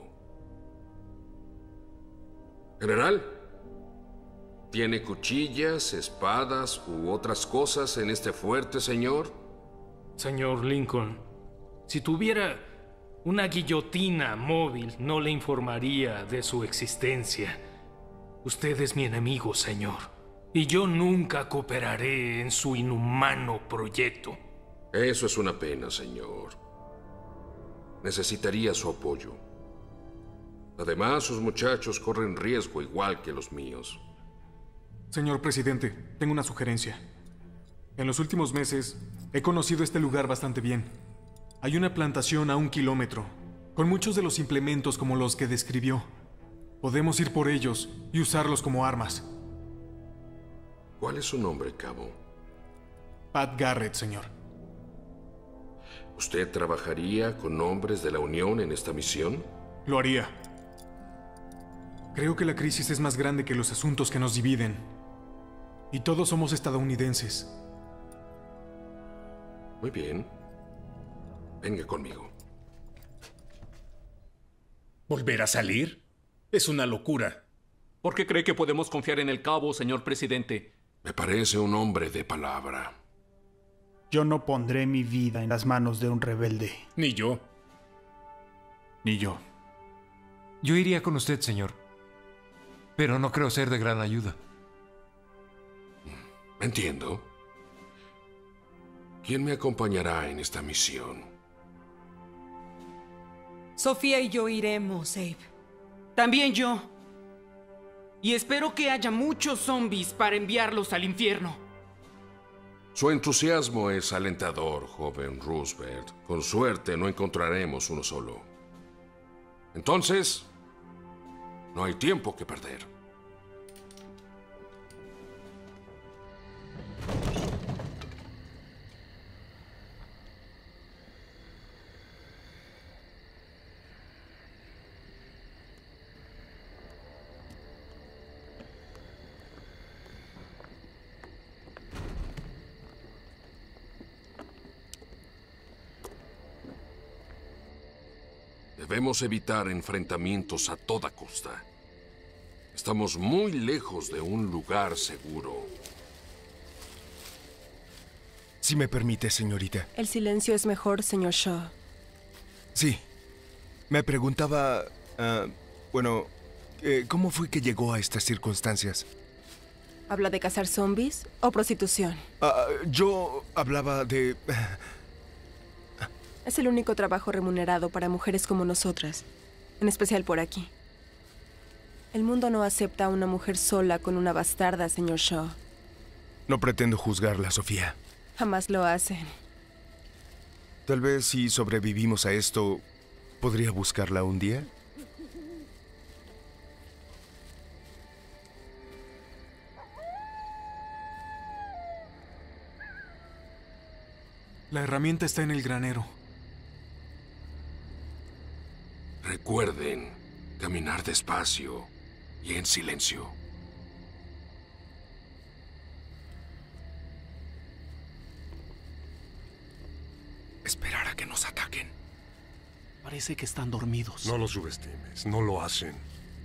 [SPEAKER 4] General, ¿tiene cuchillas, espadas u otras cosas en este fuerte, señor?
[SPEAKER 16] Señor Lincoln, si tuviera una guillotina móvil, no le informaría de su existencia. Usted es mi enemigo, señor. Y yo nunca cooperaré en su inhumano proyecto.
[SPEAKER 4] Eso es una pena, señor. Necesitaría su apoyo. Además, sus muchachos corren riesgo igual que los míos.
[SPEAKER 13] Señor presidente, tengo una sugerencia. En los últimos meses he conocido este lugar bastante bien. Hay una plantación a un kilómetro, con muchos de los implementos como los que describió. Podemos ir por ellos y usarlos como armas.
[SPEAKER 4] ¿Cuál es su nombre, cabo?
[SPEAKER 13] Pat Garrett, señor.
[SPEAKER 4] ¿Usted trabajaría con hombres de la Unión en esta misión?
[SPEAKER 13] Lo haría. Creo que la crisis es más grande que los asuntos que nos dividen. Y todos somos estadounidenses.
[SPEAKER 4] Muy bien. Venga conmigo.
[SPEAKER 1] ¿Volver a salir? Es una locura.
[SPEAKER 11] ¿Por qué cree que podemos confiar en el cabo, señor presidente?
[SPEAKER 4] Me parece un hombre de palabra.
[SPEAKER 12] Yo no pondré mi vida en las manos de un rebelde.
[SPEAKER 1] Ni yo.
[SPEAKER 13] Ni yo.
[SPEAKER 21] Yo iría con usted, señor. Pero no creo ser de gran ayuda.
[SPEAKER 4] Entiendo. ¿Quién me acompañará en esta misión?
[SPEAKER 18] Sofía y yo iremos, Abe.
[SPEAKER 20] También yo. Y espero que haya muchos zombies para enviarlos al infierno.
[SPEAKER 4] Su entusiasmo es alentador, joven Roosevelt. Con suerte no encontraremos uno solo. Entonces, no hay tiempo que perder. Debemos evitar enfrentamientos a toda costa. Estamos muy lejos de un lugar seguro.
[SPEAKER 17] Si me permite, señorita.
[SPEAKER 19] El silencio es mejor, señor Shaw.
[SPEAKER 17] Sí. Me preguntaba... Uh, bueno, eh, ¿cómo fue que llegó a estas circunstancias?
[SPEAKER 19] ¿Habla de cazar zombies o prostitución?
[SPEAKER 17] Uh, yo hablaba de...
[SPEAKER 19] Es el único trabajo remunerado para mujeres como nosotras, en especial por aquí. El mundo no acepta a una mujer sola con una bastarda, señor Shaw.
[SPEAKER 17] No pretendo juzgarla, Sofía.
[SPEAKER 19] Jamás lo hacen.
[SPEAKER 17] Tal vez si sobrevivimos a esto, ¿podría buscarla un día?
[SPEAKER 13] La herramienta está en el granero.
[SPEAKER 4] Recuerden caminar despacio y en silencio.
[SPEAKER 14] Esperar a que nos ataquen. Parece que están dormidos.
[SPEAKER 10] No lo subestimes, no lo hacen.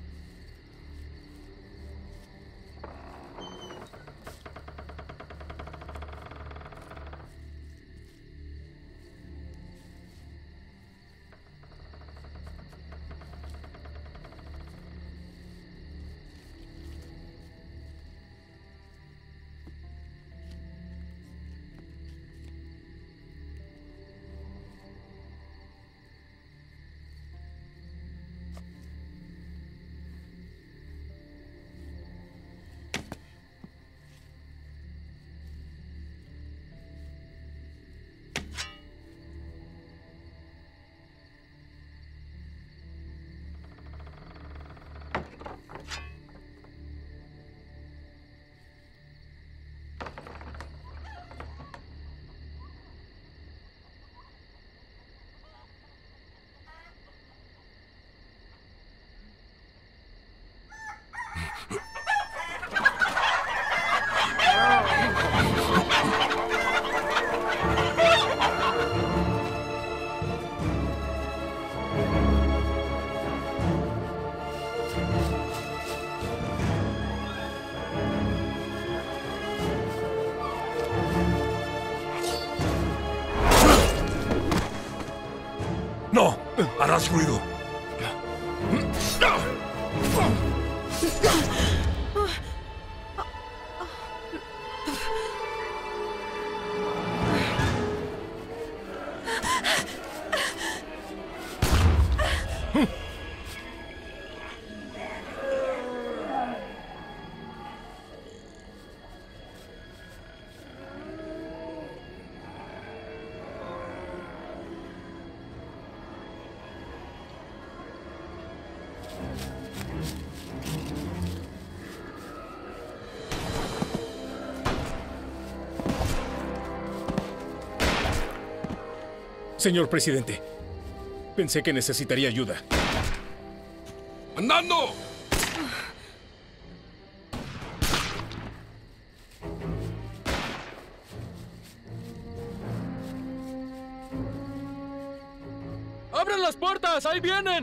[SPEAKER 10] ¡No! ¡Harás ruido!
[SPEAKER 1] Señor presidente, pensé que necesitaría ayuda.
[SPEAKER 4] ¡Andando!
[SPEAKER 16] ¡Abran las puertas! ¡Ahí vienen!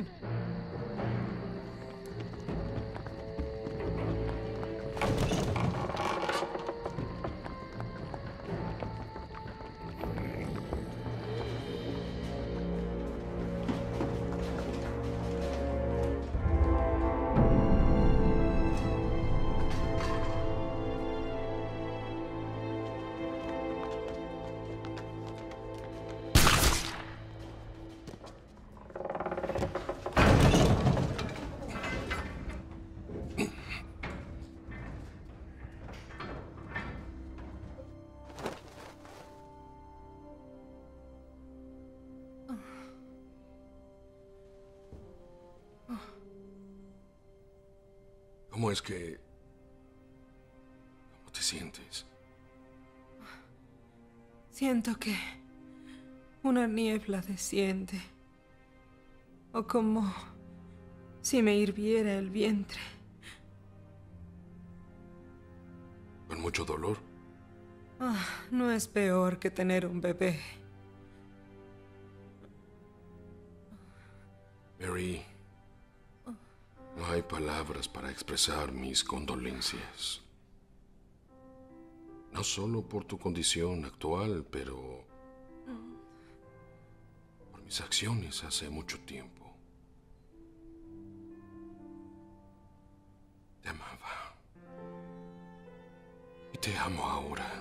[SPEAKER 4] ¿Cómo es que... ¿Cómo te sientes?
[SPEAKER 18] Siento que una niebla desciende. O como si me hirviera el vientre.
[SPEAKER 4] ¿Con mucho dolor?
[SPEAKER 18] Ah, no es peor que tener un bebé.
[SPEAKER 4] Mary, no hay palabras para expresar mis condolencias. No solo por tu condición actual, pero por mis acciones hace mucho tiempo. Te amaba. Y te amo ahora.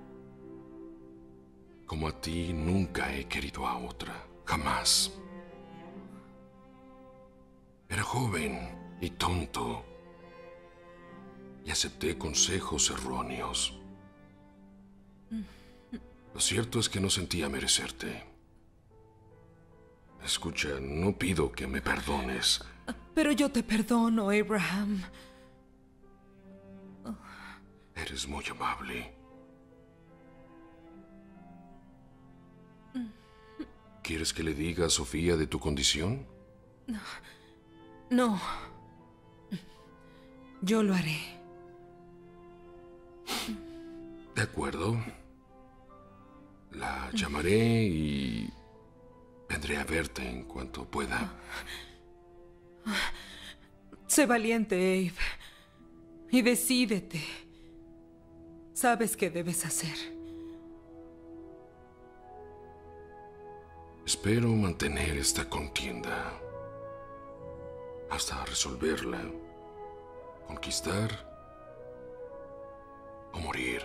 [SPEAKER 4] Como a ti nunca he querido a otra. Jamás. Era joven y tonto. Y acepté consejos erróneos. Lo cierto es que no sentía merecerte. Escucha, no pido que me perdones.
[SPEAKER 18] Pero yo te perdono, Abraham.
[SPEAKER 4] Eres muy amable. ¿Quieres que le diga a Sofía de tu condición?
[SPEAKER 18] No. No. Yo lo haré.
[SPEAKER 4] De acuerdo. La llamaré y vendré a verte en cuanto pueda.
[SPEAKER 18] Sé valiente, Abe. Y decídete. Sabes qué debes hacer.
[SPEAKER 4] Espero mantener esta contienda hasta resolverla, conquistar o morir.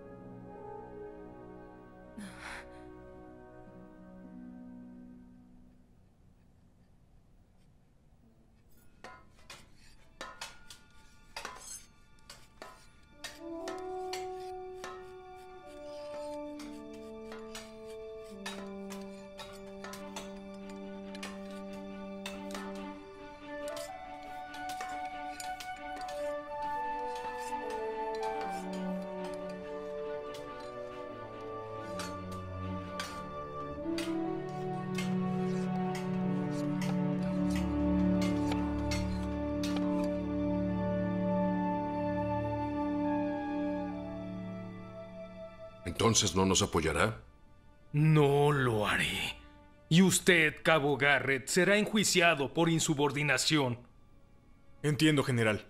[SPEAKER 4] ¿Entonces no nos apoyará?
[SPEAKER 16] No lo haré. Y usted, Cabo Garrett, será enjuiciado por insubordinación.
[SPEAKER 13] Entiendo, general.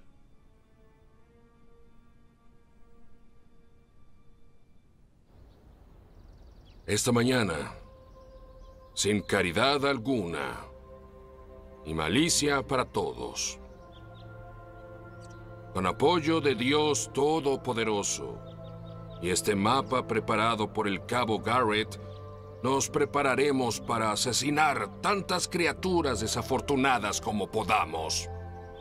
[SPEAKER 4] Esta mañana, sin caridad alguna y malicia para todos, con apoyo de Dios Todopoderoso y este mapa preparado por el Cabo Garrett, nos prepararemos para asesinar tantas criaturas desafortunadas como podamos.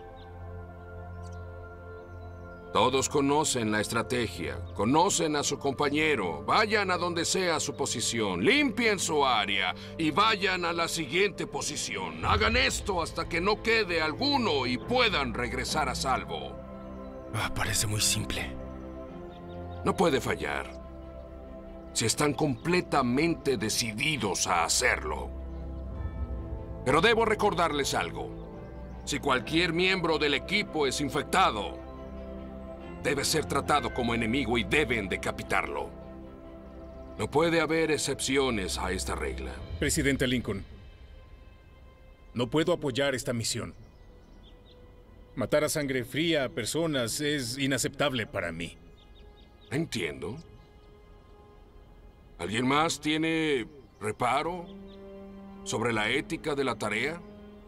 [SPEAKER 4] Todos conocen la estrategia, conocen a su compañero. Vayan a donde sea su posición, limpien su área y vayan a la siguiente posición. Hagan esto hasta que no quede alguno y puedan regresar a salvo.
[SPEAKER 17] Ah, parece muy simple.
[SPEAKER 4] No puede fallar, si están completamente decididos a hacerlo. Pero debo recordarles algo. Si cualquier miembro del equipo es infectado, debe ser tratado como enemigo y deben decapitarlo. No puede haber excepciones a esta regla.
[SPEAKER 1] Presidente Lincoln, no puedo apoyar esta misión. Matar a sangre fría a personas es inaceptable para mí.
[SPEAKER 4] Entiendo. ¿Alguien más tiene reparo sobre la ética de la tarea?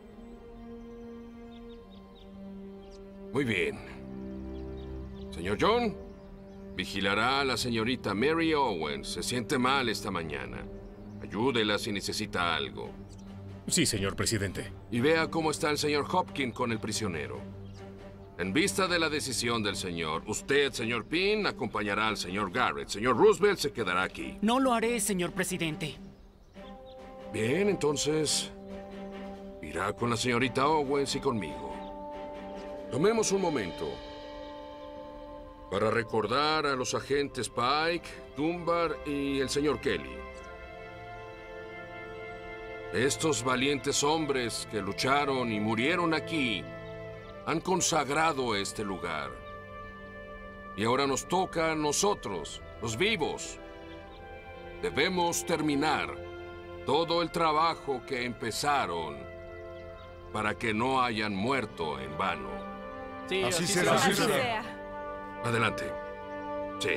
[SPEAKER 4] Muy bien. Señor John, vigilará a la señorita Mary Owens. Se siente mal esta mañana. Ayúdela si necesita algo.
[SPEAKER 1] Sí, señor presidente.
[SPEAKER 4] Y vea cómo está el señor Hopkins con el prisionero. En vista de la decisión del señor, usted, señor Pym, acompañará al señor Garrett. Señor Roosevelt se quedará aquí.
[SPEAKER 20] No lo haré, señor presidente.
[SPEAKER 4] Bien, entonces irá con la señorita Owens y conmigo. Tomemos un momento para recordar a los agentes Pike, Dunbar y el señor Kelly. Estos valientes hombres que lucharon y murieron aquí han consagrado este lugar. Y ahora nos toca a nosotros, los vivos. Debemos terminar todo el trabajo que empezaron para que no hayan muerto en vano.
[SPEAKER 14] Sí,
[SPEAKER 17] así, así será. Así será.
[SPEAKER 14] será.
[SPEAKER 4] Adelante. Sí.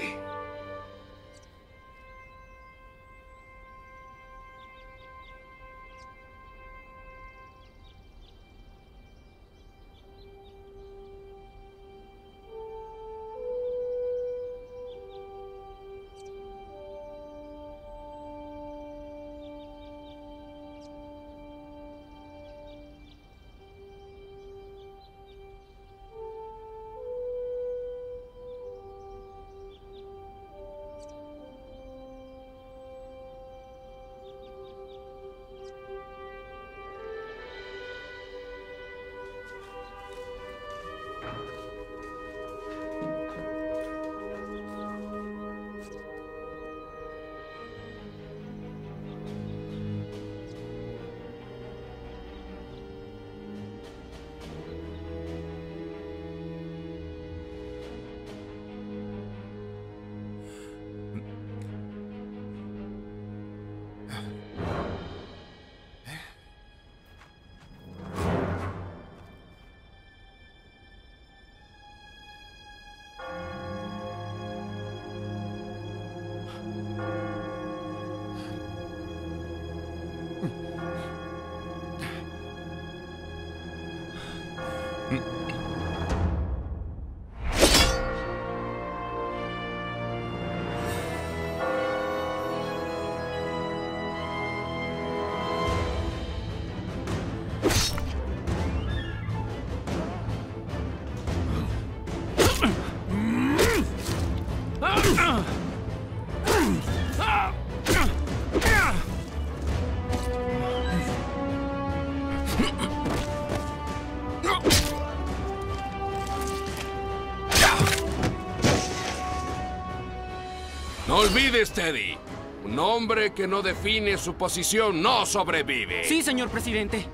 [SPEAKER 4] No olvides, Teddy. Un hombre que no define su posición no sobrevive.
[SPEAKER 20] Sí, señor presidente.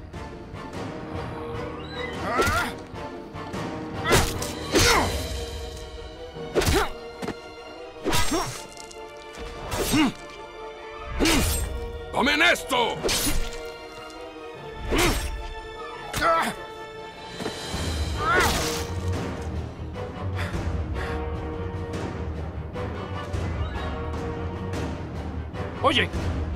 [SPEAKER 4] ¡Tomen esto!
[SPEAKER 16] Oye.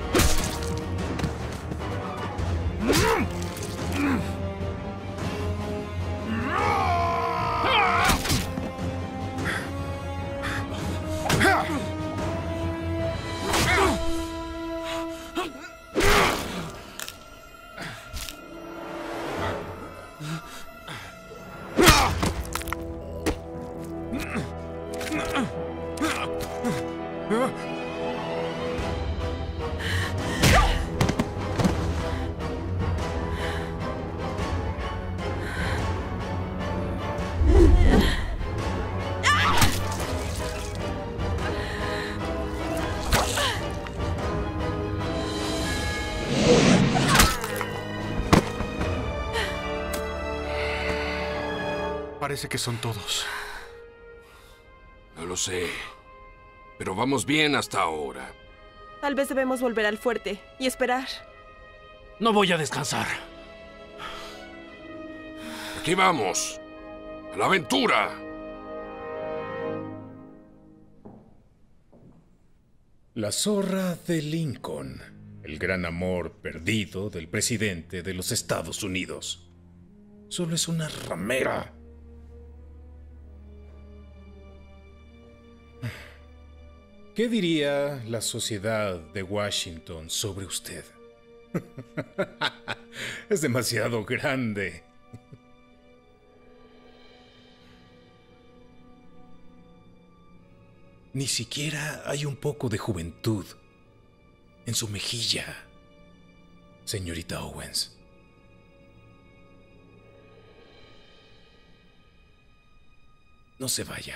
[SPEAKER 14] Parece que son todos.
[SPEAKER 4] No lo sé, pero vamos bien hasta ahora.
[SPEAKER 19] Tal vez debemos volver al fuerte y esperar.
[SPEAKER 14] No voy a descansar.
[SPEAKER 4] Aquí vamos. ¡A la aventura!
[SPEAKER 1] La zorra de Lincoln. El gran amor perdido del presidente de los Estados Unidos. Solo es una ramera. ¿Qué diría la sociedad de Washington sobre usted? Es demasiado grande. Ni siquiera hay un poco de juventud en su mejilla, señorita Owens. No se vaya.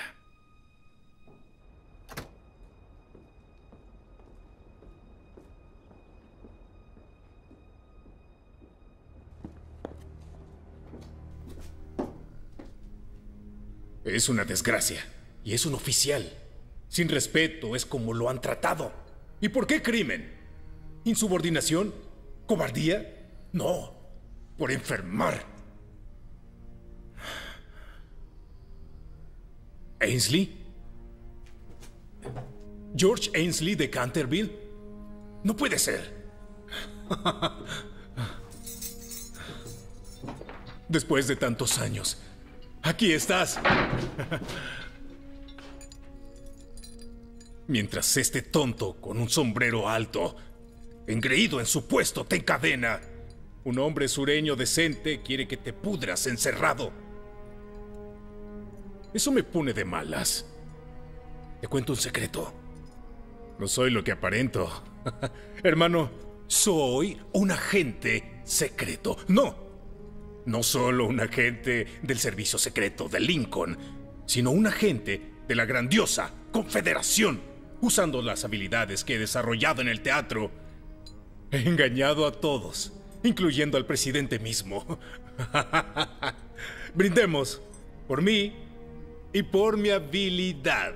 [SPEAKER 1] Es una desgracia. Y es un oficial. Sin respeto es como lo han tratado. ¿Y por qué crimen? ¿Insubordinación? ¿Cobardía? No. Por enfermar. ¿Ainsley? ¿George Ainsley de Canterville? No puede ser. Después de tantos años, aquí estás. Mientras este tonto con un sombrero alto, engreído en su puesto, te encadena. Un hombre sureño decente quiere que te pudras encerrado. Eso me pone de malas. Te cuento un secreto. No soy lo que aparento. Hermano, soy un agente secreto. No. No solo un agente del servicio secreto de Lincoln, sino un agente de la grandiosa Confederación, usando las habilidades que he desarrollado en el teatro. He engañado a todos, incluyendo al presidente mismo. Brindemos por mí y por mi habilidad.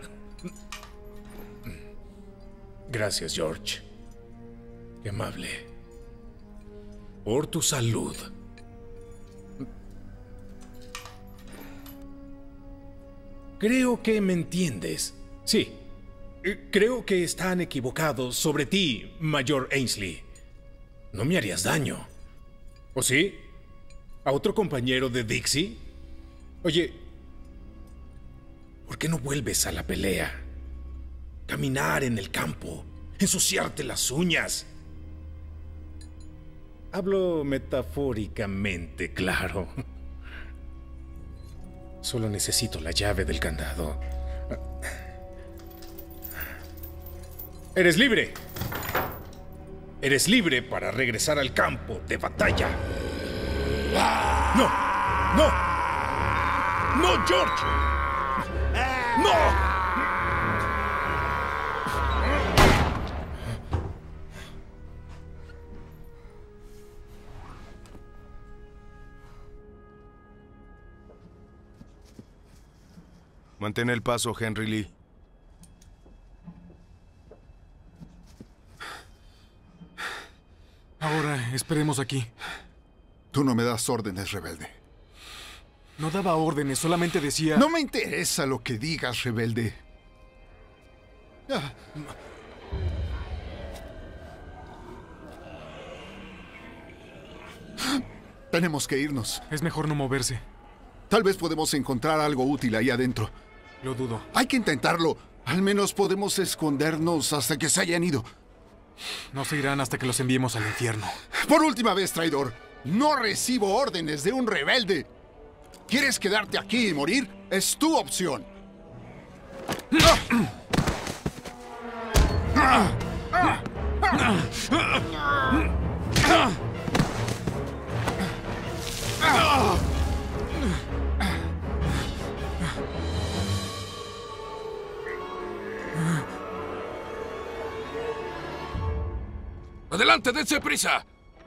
[SPEAKER 1] Gracias, George. Qué amable. Por tu salud. Creo que me entiendes. Sí. Creo que están equivocados sobre ti, Mayor Ainsley. No me harías daño. ¿O sí? ¿A otro compañero de Dixie? Oye, ¿por qué no vuelves a la pelea? Caminar en el campo, ensuciarte las uñas. Hablo metafóricamente, claro. Solo necesito la llave del candado. ¡Eres libre! Eres libre para regresar al campo de batalla. ¡No! ¡No! ¡No, George! ¡No!
[SPEAKER 17] Mantén el paso, Henry Lee.
[SPEAKER 13] Ahora, esperemos aquí.
[SPEAKER 8] Tú no me das órdenes, rebelde.
[SPEAKER 13] No daba órdenes, solamente decía...
[SPEAKER 8] No me interesa lo que digas, rebelde. Ah. Tenemos que irnos.
[SPEAKER 13] Es mejor no moverse.
[SPEAKER 8] Tal vez podemos encontrar algo útil ahí adentro.
[SPEAKER 13] Lo dudo.
[SPEAKER 8] Hay que intentarlo. Al menos podemos escondernos hasta que se hayan ido.
[SPEAKER 13] No se irán hasta que los enviemos al infierno.
[SPEAKER 8] Por última vez, traidor. No recibo órdenes de un rebelde. ¿Quieres quedarte aquí y morir? Es tu opción.
[SPEAKER 4] ¡Adelante, dense prisa!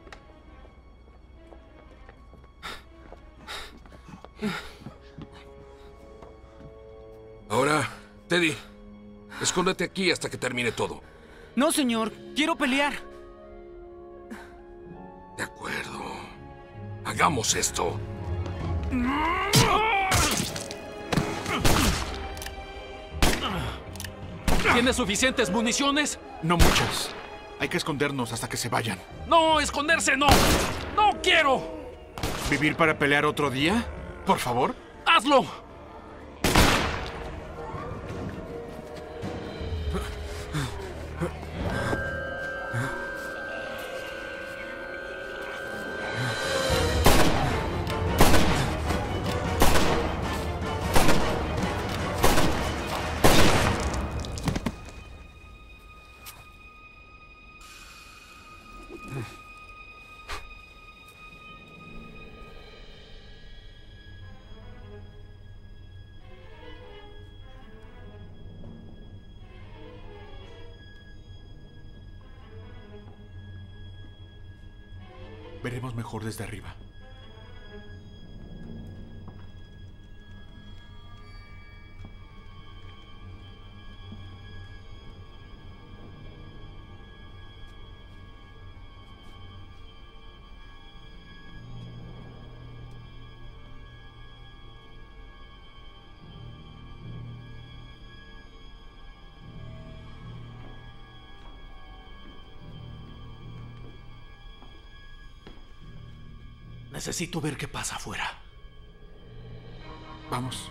[SPEAKER 4] Ahora, Teddy, escóndete aquí hasta que termine todo.
[SPEAKER 20] No, señor. Quiero pelear.
[SPEAKER 4] De acuerdo. Hagamos esto.
[SPEAKER 15] ¿Tienes suficientes municiones?
[SPEAKER 14] No muchas. Hay que escondernos hasta que se vayan.
[SPEAKER 15] ¡No! ¡Esconderse no! ¡No quiero!
[SPEAKER 14] ¿Vivir para pelear otro día? Por favor.
[SPEAKER 15] ¡Hazlo!
[SPEAKER 14] Veremos mejor desde arriba. Necesito ver qué pasa afuera. Vamos.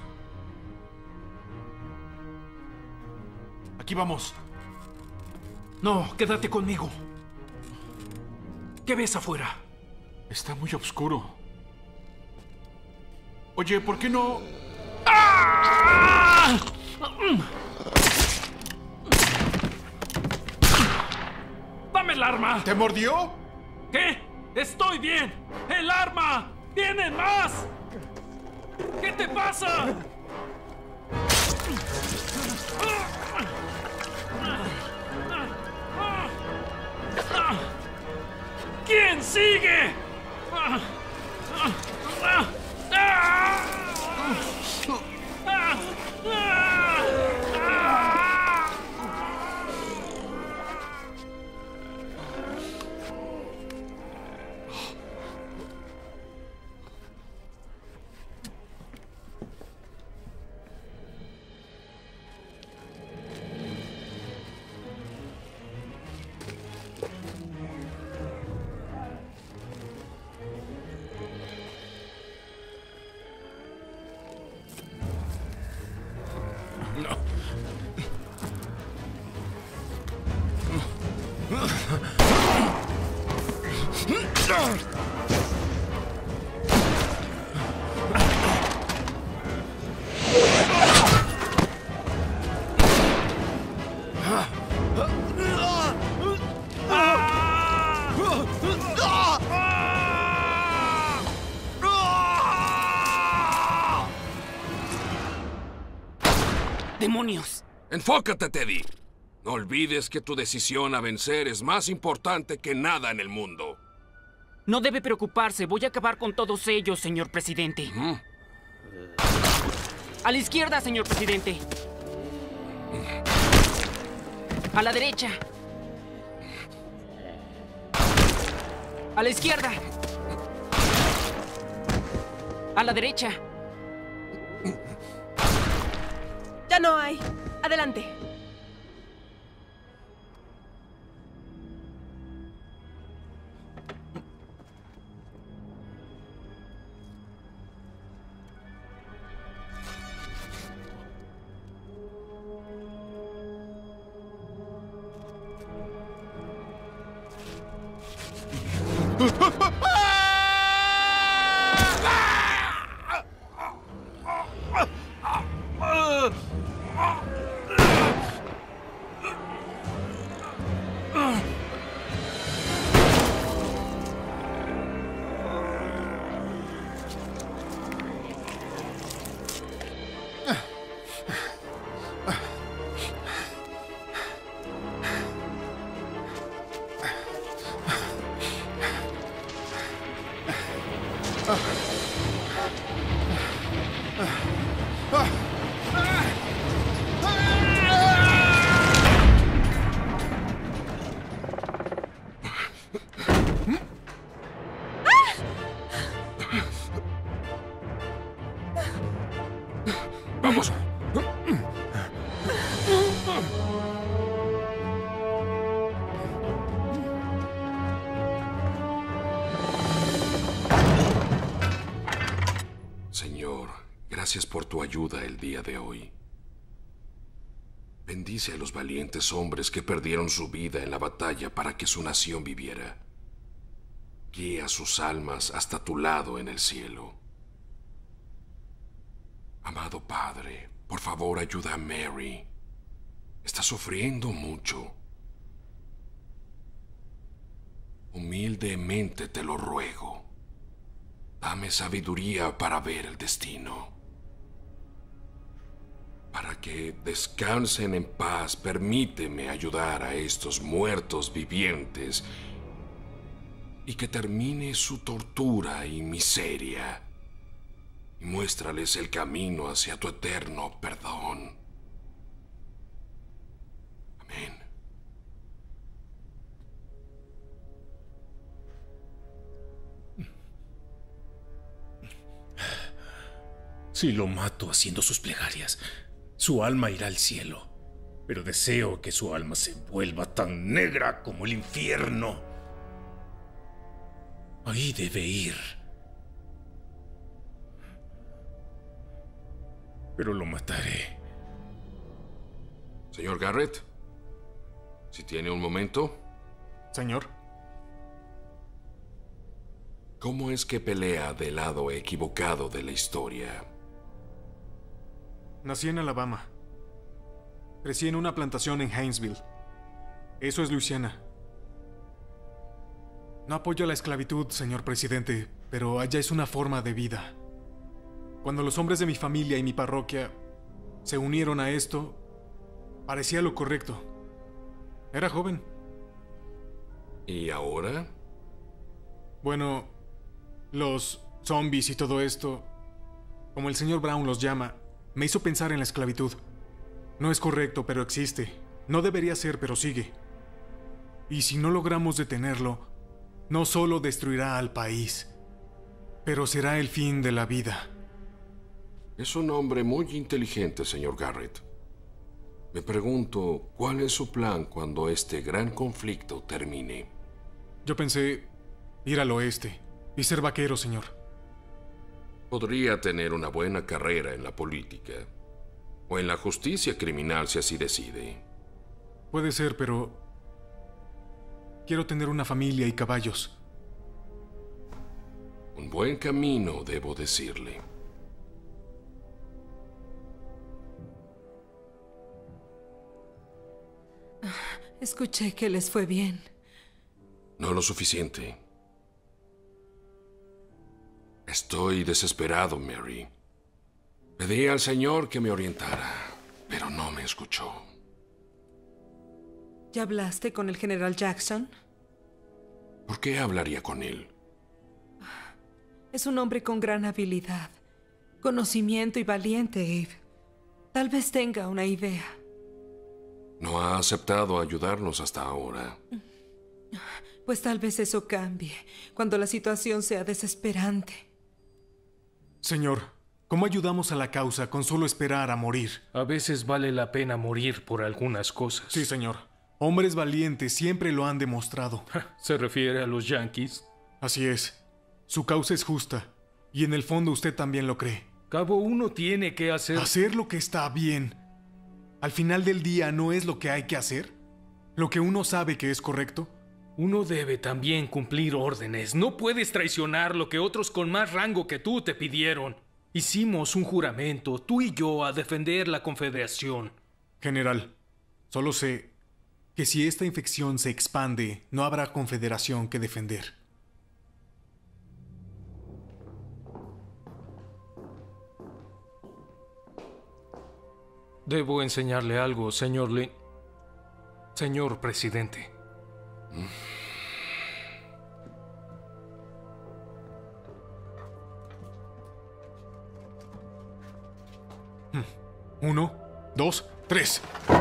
[SPEAKER 14] Aquí vamos.
[SPEAKER 15] No, quédate conmigo. ¿Qué ves afuera?
[SPEAKER 14] Está muy oscuro. Oye, ¿por qué no...?
[SPEAKER 15] ¡Ah! ¡Dame el arma!
[SPEAKER 14] ¿Te mordió?
[SPEAKER 15] ¿Qué? ¡Estoy bien! ¡El arma! ¡Tienen más! ¿Qué te pasa? ¿Quién sigue?
[SPEAKER 20] ¡Demonios!
[SPEAKER 4] ¡Enfócate, Teddy! No olvides que tu decisión a vencer es más importante que nada en el mundo.
[SPEAKER 20] No debe preocuparse. Voy a acabar con todos ellos, señor presidente.
[SPEAKER 4] ¿Mm?
[SPEAKER 20] A la izquierda, señor presidente. A la derecha. A la izquierda. A la derecha.
[SPEAKER 19] Ya no hay. Adelante.
[SPEAKER 4] ¡Vamos! Señor, gracias por tu ayuda el día de hoy. Bendice a los valientes hombres que perdieron su vida en la batalla para que su nación viviera. Guía sus almas hasta tu lado en el cielo. Amado Padre, por favor ayuda a Mary. Está sufriendo mucho. Humildemente te lo ruego. Dame sabiduría para ver el destino. Para que descansen en paz, permíteme ayudar a estos muertos vivientes y que termine su tortura y miseria. Y muéstrales el camino hacia tu eterno perdón. Amén.
[SPEAKER 1] Si lo mato haciendo sus plegarias, su alma irá al cielo. Pero deseo que su alma se vuelva tan negra como el infierno. Ahí debe ir. Pero lo mataré.
[SPEAKER 4] Señor Garrett, si tiene un momento.
[SPEAKER 13] Señor.
[SPEAKER 4] ¿Cómo es que pelea del lado equivocado de la historia?
[SPEAKER 13] Nací en Alabama. Crecí en una plantación en Hinesville. Eso es Luisiana. No apoyo la esclavitud, señor presidente, pero allá es una forma de vida. Cuando los hombres de mi familia y mi parroquia se unieron a esto, parecía lo correcto. Era joven.
[SPEAKER 4] ¿Y ahora?
[SPEAKER 13] Bueno, los zombies y todo esto, como el señor Brown los llama, me hizo pensar en la esclavitud. No es correcto, pero existe. No debería ser, pero sigue. Y si no logramos detenerlo, no solo destruirá al país, pero será el fin de la vida.
[SPEAKER 4] Es un hombre muy inteligente, señor Garrett. Me pregunto, ¿cuál es su plan cuando este gran conflicto termine?
[SPEAKER 13] Yo pensé ir al oeste y ser vaquero, señor.
[SPEAKER 4] Podría tener una buena carrera en la política. O en la justicia criminal si así decide.
[SPEAKER 13] Puede ser, pero quiero tener una familia y caballos.
[SPEAKER 4] Un buen camino, debo decirle.
[SPEAKER 18] Escuché que les fue bien.
[SPEAKER 4] No lo suficiente. Estoy desesperado, Mary. Pedí al Señor que me orientara, pero no me escuchó.
[SPEAKER 18] ¿Ya hablaste con el general Jackson?
[SPEAKER 4] ¿Por qué hablaría con él?
[SPEAKER 18] Es un hombre con gran habilidad, conocimiento y valiente, Abe. Tal vez tenga una idea.
[SPEAKER 4] No ha aceptado ayudarnos hasta ahora.
[SPEAKER 18] Pues tal vez eso cambie cuando la situación sea desesperante.
[SPEAKER 13] Señor, ¿cómo ayudamos a la causa con solo esperar a morir?
[SPEAKER 16] A veces vale la pena morir por algunas cosas.
[SPEAKER 13] Sí, señor. Hombres valientes siempre lo han demostrado.
[SPEAKER 16] ¿Se refiere a los yanquis?
[SPEAKER 13] Así es. Su causa es justa. Y en el fondo usted también lo cree.
[SPEAKER 16] Cabo, uno tiene que hacer...
[SPEAKER 13] Hacer lo que está bien. Al final del día, ¿no es lo que hay que hacer? ¿Lo que uno sabe que es correcto?
[SPEAKER 16] Uno debe también cumplir órdenes. No puedes traicionar lo que otros con más rango que tú te pidieron. Hicimos un juramento, tú y yo, a defender la Confederación.
[SPEAKER 13] General, solo sé que si esta infección se expande, no habrá Confederación que defender.
[SPEAKER 16] Debo enseñarle algo, señor Lin... Señor presidente.
[SPEAKER 13] Uno, dos, tres.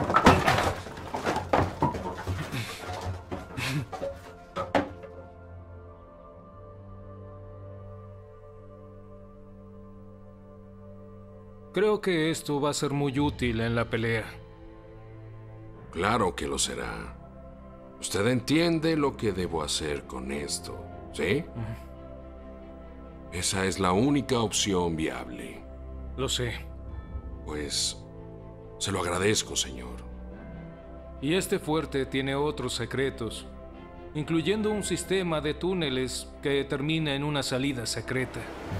[SPEAKER 16] Creo que esto va a ser muy útil en la pelea.
[SPEAKER 4] Claro que lo será. Usted entiende lo que debo hacer con esto, ¿sí? Esa es la única opción viable.
[SPEAKER 16] Lo sé.
[SPEAKER 4] Pues se lo agradezco, señor.
[SPEAKER 16] Y este fuerte tiene otros secretos, incluyendo un sistema de túneles que termina en una salida secreta.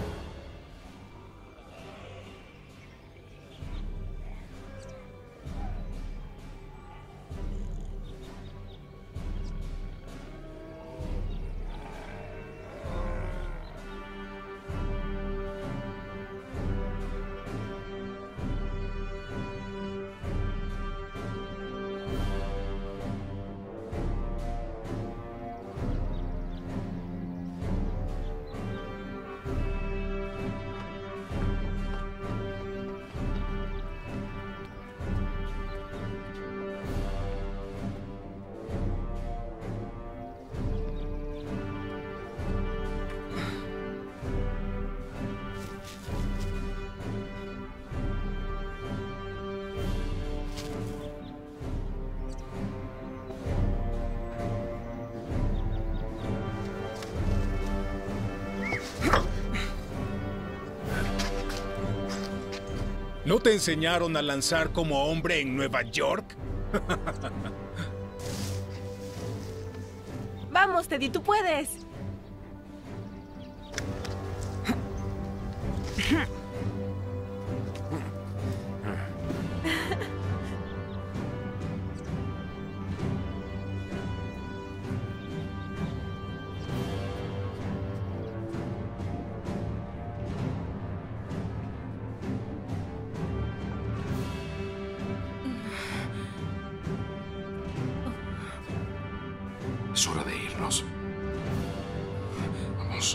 [SPEAKER 1] ¿No te enseñaron a lanzar como hombre en Nueva York?
[SPEAKER 19] Vamos, Teddy, tú puedes.
[SPEAKER 4] Es hora de irnos. Vamos.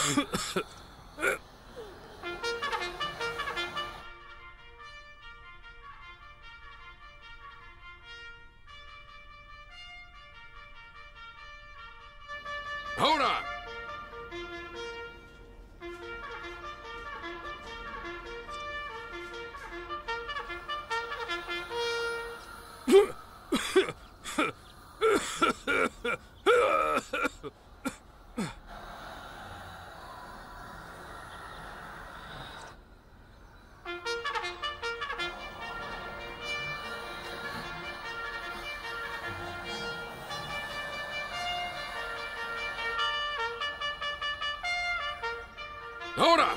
[SPEAKER 4] ¡Ahora! ¡Ahora!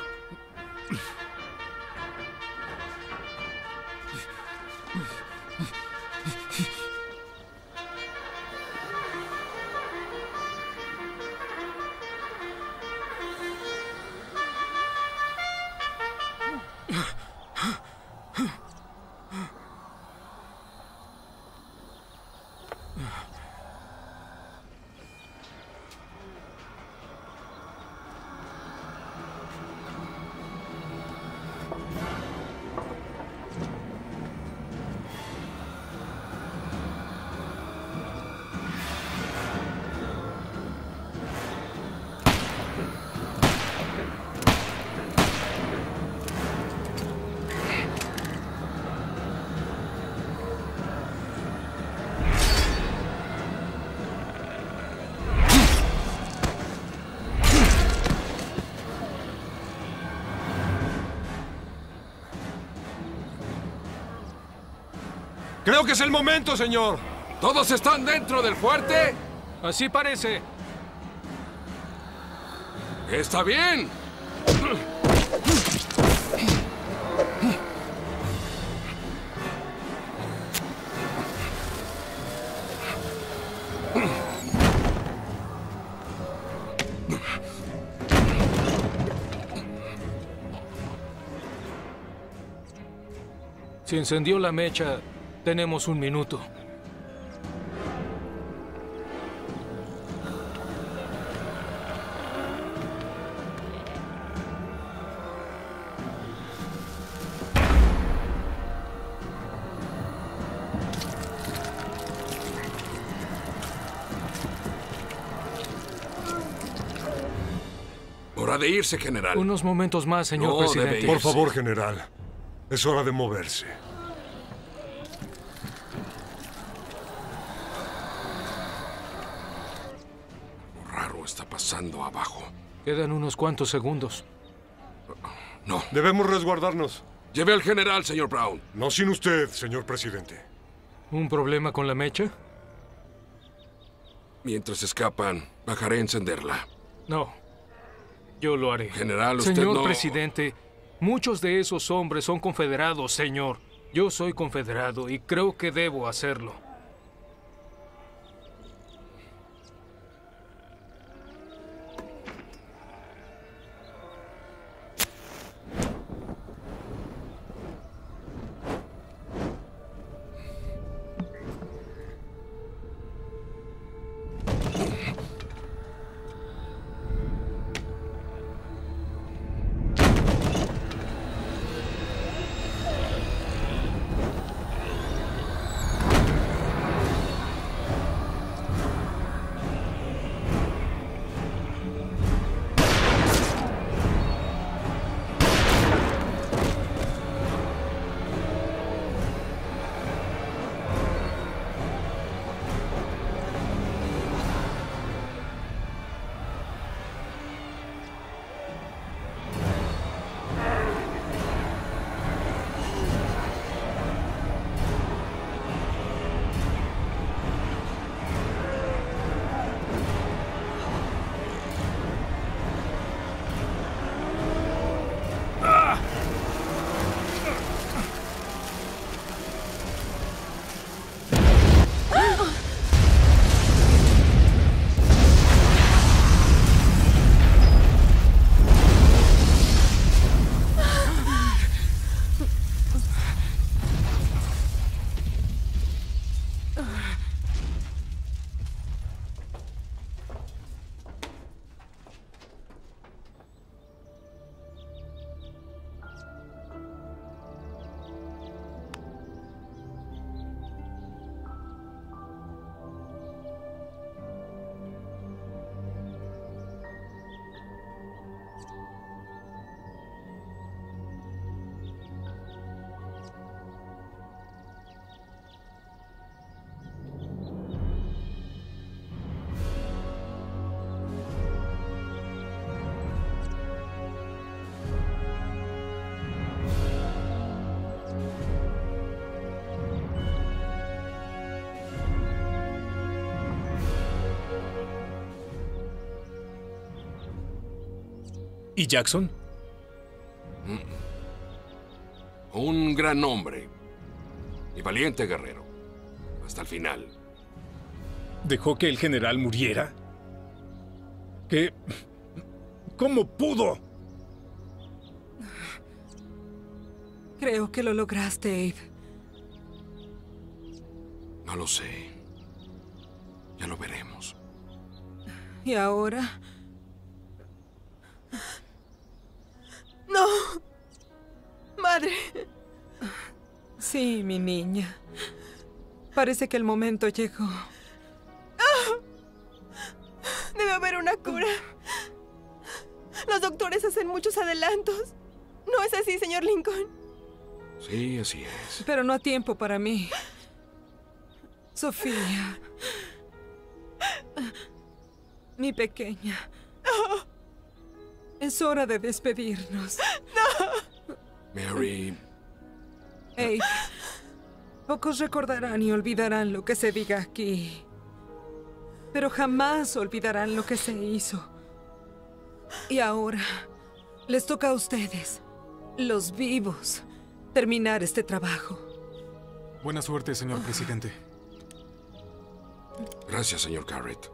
[SPEAKER 9] Creo que es el momento, señor.
[SPEAKER 4] ¿Todos están dentro del fuerte?
[SPEAKER 16] Así parece.
[SPEAKER 4] Está bien.
[SPEAKER 16] Se encendió la mecha. Tenemos un minuto.
[SPEAKER 4] Hora de irse, general.
[SPEAKER 16] Unos momentos más, señor
[SPEAKER 4] No,
[SPEAKER 16] presidente.
[SPEAKER 4] debe
[SPEAKER 10] Por
[SPEAKER 4] irse.
[SPEAKER 10] favor, general. Es hora de moverse.
[SPEAKER 4] Raro está pasando abajo.
[SPEAKER 16] Quedan unos cuantos segundos.
[SPEAKER 4] No.
[SPEAKER 10] Debemos resguardarnos.
[SPEAKER 4] Lleve al general, señor Brown.
[SPEAKER 10] No sin usted, señor presidente.
[SPEAKER 16] ¿Un problema con la mecha?
[SPEAKER 4] Mientras escapan, bajaré a encenderla.
[SPEAKER 16] No. Yo lo haré.
[SPEAKER 4] General, usted
[SPEAKER 16] Señor
[SPEAKER 4] no...
[SPEAKER 16] presidente, muchos de esos hombres son confederados, señor. Yo soy confederado y creo que debo hacerlo.
[SPEAKER 1] ¿Y Jackson?
[SPEAKER 4] Un gran hombre y valiente guerrero. Hasta el final.
[SPEAKER 1] ¿Dejó que el general muriera? ¿Qué? ¿Cómo pudo?
[SPEAKER 18] Creo que lo lograste, Abe.
[SPEAKER 4] No lo sé. Ya lo veremos.
[SPEAKER 18] ¿Y ahora?
[SPEAKER 19] ¡No! ¡Madre!
[SPEAKER 18] Sí, mi niña. Parece que el momento llegó.
[SPEAKER 19] Debe haber una cura. Los doctores hacen muchos adelantos. ¿No es así, señor Lincoln?
[SPEAKER 4] Sí, así es.
[SPEAKER 18] Pero no a tiempo para mí. Sofía. Mi pequeña. Es hora de despedirnos.
[SPEAKER 19] ¡No!
[SPEAKER 4] Mary.
[SPEAKER 18] Abe, pocos recordarán y olvidarán lo que se diga aquí. Pero jamás olvidarán lo que se hizo. Y ahora, les toca a ustedes, los vivos, terminar este trabajo.
[SPEAKER 13] Buena suerte, señor presidente.
[SPEAKER 4] Gracias, señor Garrett.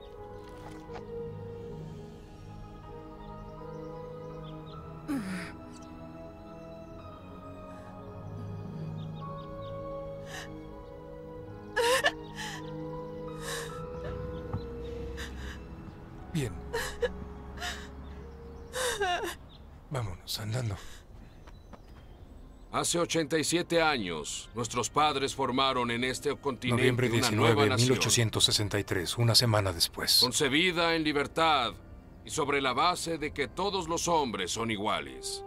[SPEAKER 21] Bien. Vámonos, andando.
[SPEAKER 4] Hace ochenta y siete años, nuestros padres formaron en este continente
[SPEAKER 21] Noviembre
[SPEAKER 4] una nueva
[SPEAKER 21] diecinueve,
[SPEAKER 4] nación.
[SPEAKER 21] mil ochocientos sesenta y tres, una semana después.
[SPEAKER 4] Concebida en libertad y sobre la base de que todos los hombres son iguales.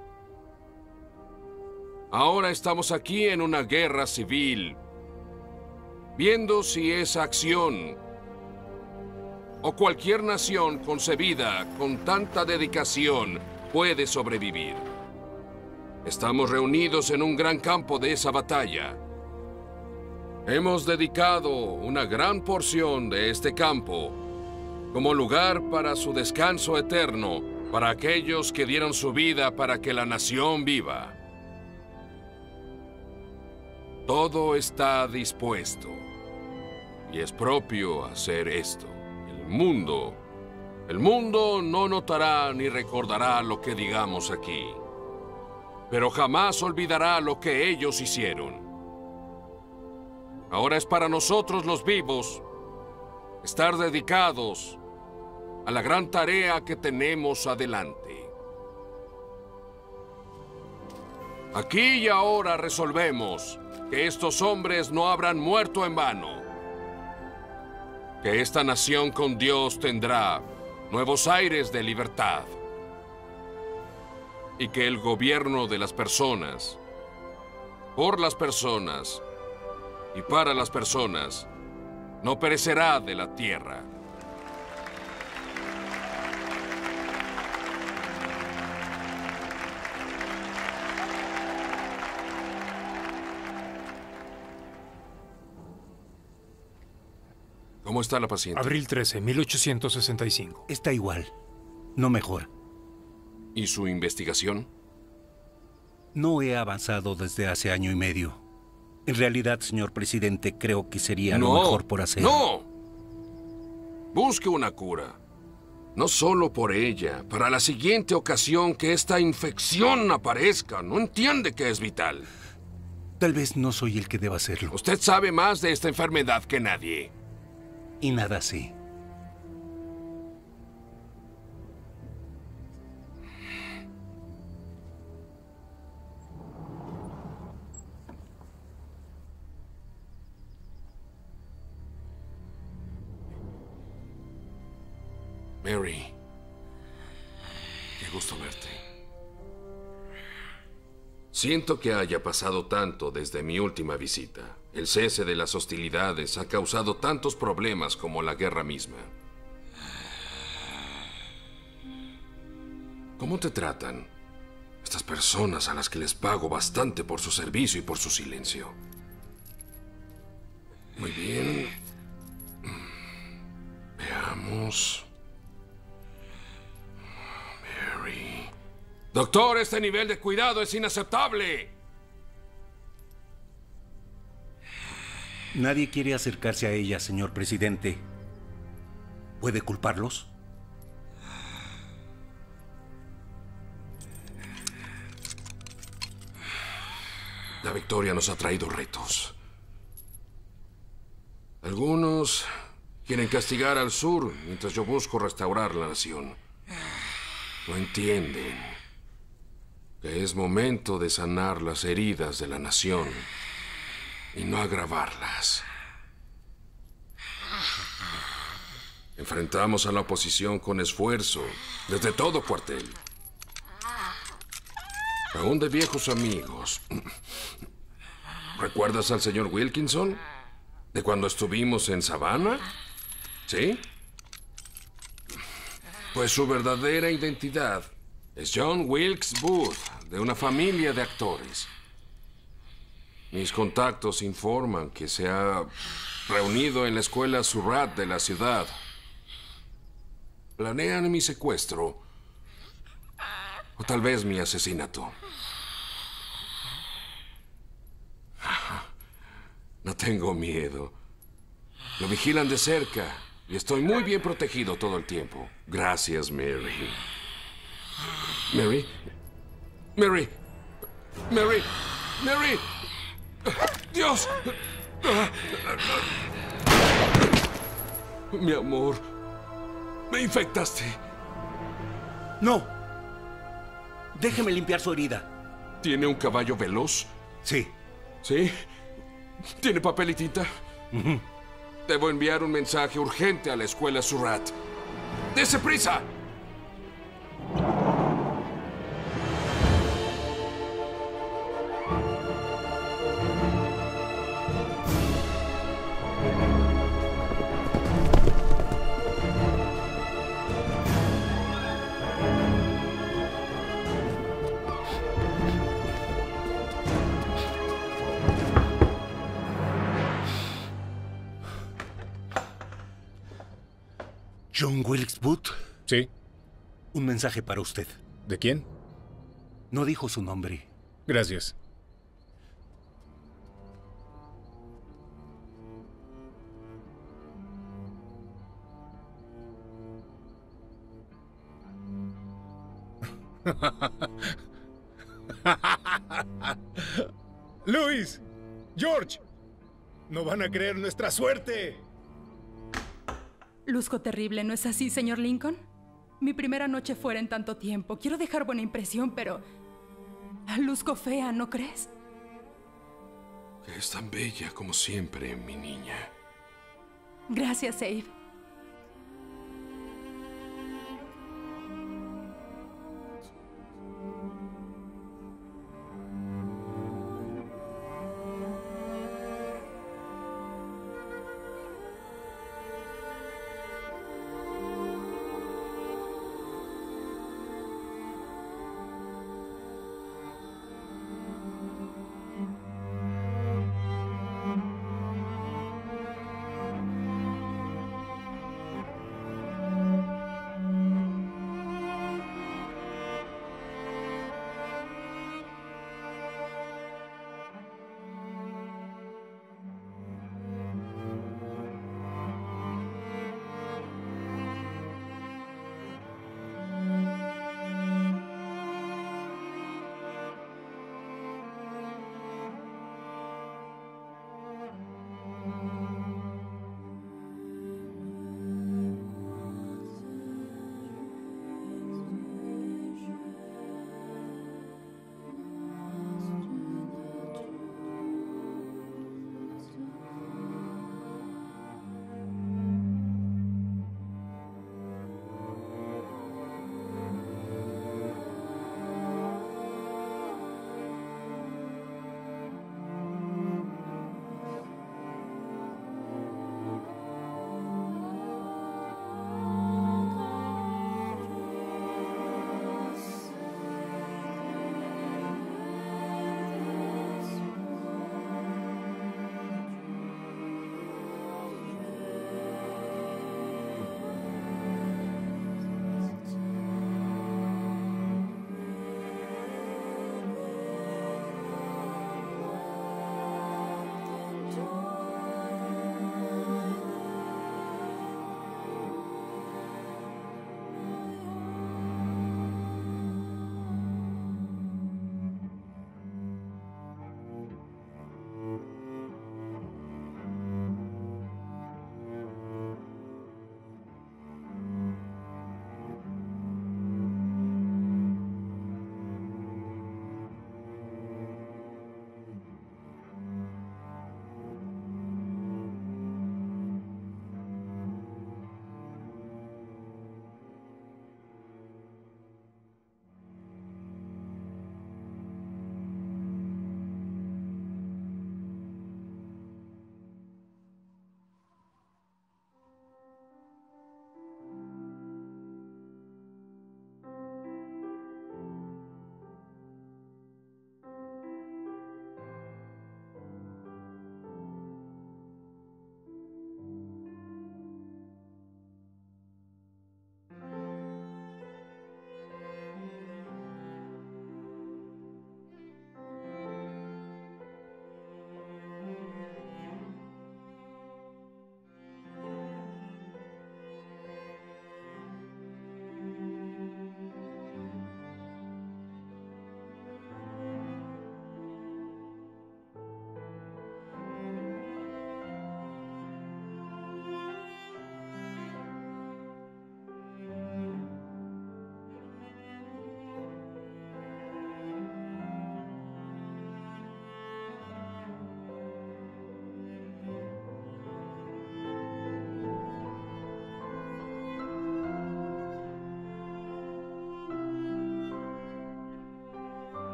[SPEAKER 4] Ahora estamos aquí en una guerra civil, viendo si esa acción o cualquier nación concebida con tanta dedicación puede sobrevivir. Estamos reunidos en un gran campo de esa batalla. Hemos dedicado una gran porción de este campo como lugar para su descanso eterno para aquellos que dieron su vida para que la nación viva. Todo está dispuesto y es propio hacer esto. El mundo, el mundo no notará ni recordará lo que digamos aquí, pero jamás olvidará lo que ellos hicieron. Ahora es para nosotros los vivos estar dedicados a la gran tarea que tenemos adelante. Aquí y ahora resolvemos que estos hombres no habrán muerto en vano, que esta nación con Dios tendrá nuevos aires de libertad y que el gobierno de las personas, por las personas y para las personas, no perecerá de la tierra. ¿Cómo está la paciente?
[SPEAKER 21] Abril trece, mil ochocientos sesenta y cinco.
[SPEAKER 2] Está igual. No mejora.
[SPEAKER 4] ¿Y su investigación?
[SPEAKER 2] No he avanzado desde hace año y medio. En realidad, señor presidente, creo que sería lo mejor por hacer.
[SPEAKER 4] ¡No! Busque una cura. No solo por ella, para la siguiente ocasión que esta infección aparezca. ¿No entiende que es vital?
[SPEAKER 2] Tal vez no soy el que deba hacerlo.
[SPEAKER 4] Usted sabe más de esta enfermedad que nadie.
[SPEAKER 2] Y nada sé.
[SPEAKER 4] Mary, qué gusto verte. Siento que haya pasado tanto desde mi última visita. El cese de las hostilidades ha causado tantos problemas como la guerra misma. ¿Cómo te tratan estas personas a las que les pago bastante por su servicio y por su silencio? Muy bien. Veamos. Mary. Doctor, este nivel de cuidado es inaceptable.
[SPEAKER 2] Nadie quiere acercarse a ella, señor presidente. ¿Puede culparlos?
[SPEAKER 4] La victoria nos ha traído retos. Algunos quieren castigar al sur mientras yo busco restaurar la nación. No entienden que es momento de sanar las heridas de la nación y no agravarlas. Enfrentamos a la oposición con esfuerzo desde todo cuartel. Aún de viejos amigos. ¿Recuerdas al señor Wilkinson? ¿De cuando estuvimos en Savannah? ¿Sí? Pues su verdadera identidad es John Wilkes Booth, de una familia de actores. Mis contactos informan que se ha reunido en la escuela Surratt de la ciudad. Planean mi secuestro o tal vez mi asesinato. No tengo miedo. Lo vigilan de cerca y estoy muy bien protegido todo el tiempo. Gracias, Mary. Mary. Mary. Mary. Mary. Dios. Mi amor. Me infectaste.
[SPEAKER 2] No. Déjeme limpiar su herida.
[SPEAKER 4] ¿Tiene un caballo veloz?
[SPEAKER 2] Sí.
[SPEAKER 4] ¿Sí? ¿Tiene papel y tinta?
[SPEAKER 2] Uh-huh.
[SPEAKER 4] Debo enviar un mensaje urgente a la escuela Surratt. ¡Dese prisa!
[SPEAKER 2] ¿John Wilkes Booth?
[SPEAKER 1] Sí.
[SPEAKER 2] Un mensaje para usted.
[SPEAKER 1] ¿De quién?
[SPEAKER 2] No dijo su nombre.
[SPEAKER 1] Gracias. Luis, George, no van a creer nuestra suerte.
[SPEAKER 6] Luzco terrible, ¿no es así, señor Lincoln? Mi primera noche fuera en tanto tiempo. Quiero dejar buena impresión, pero... luzco fea, ¿no crees?
[SPEAKER 4] Es tan bella como siempre, mi niña.
[SPEAKER 6] Gracias, Abe.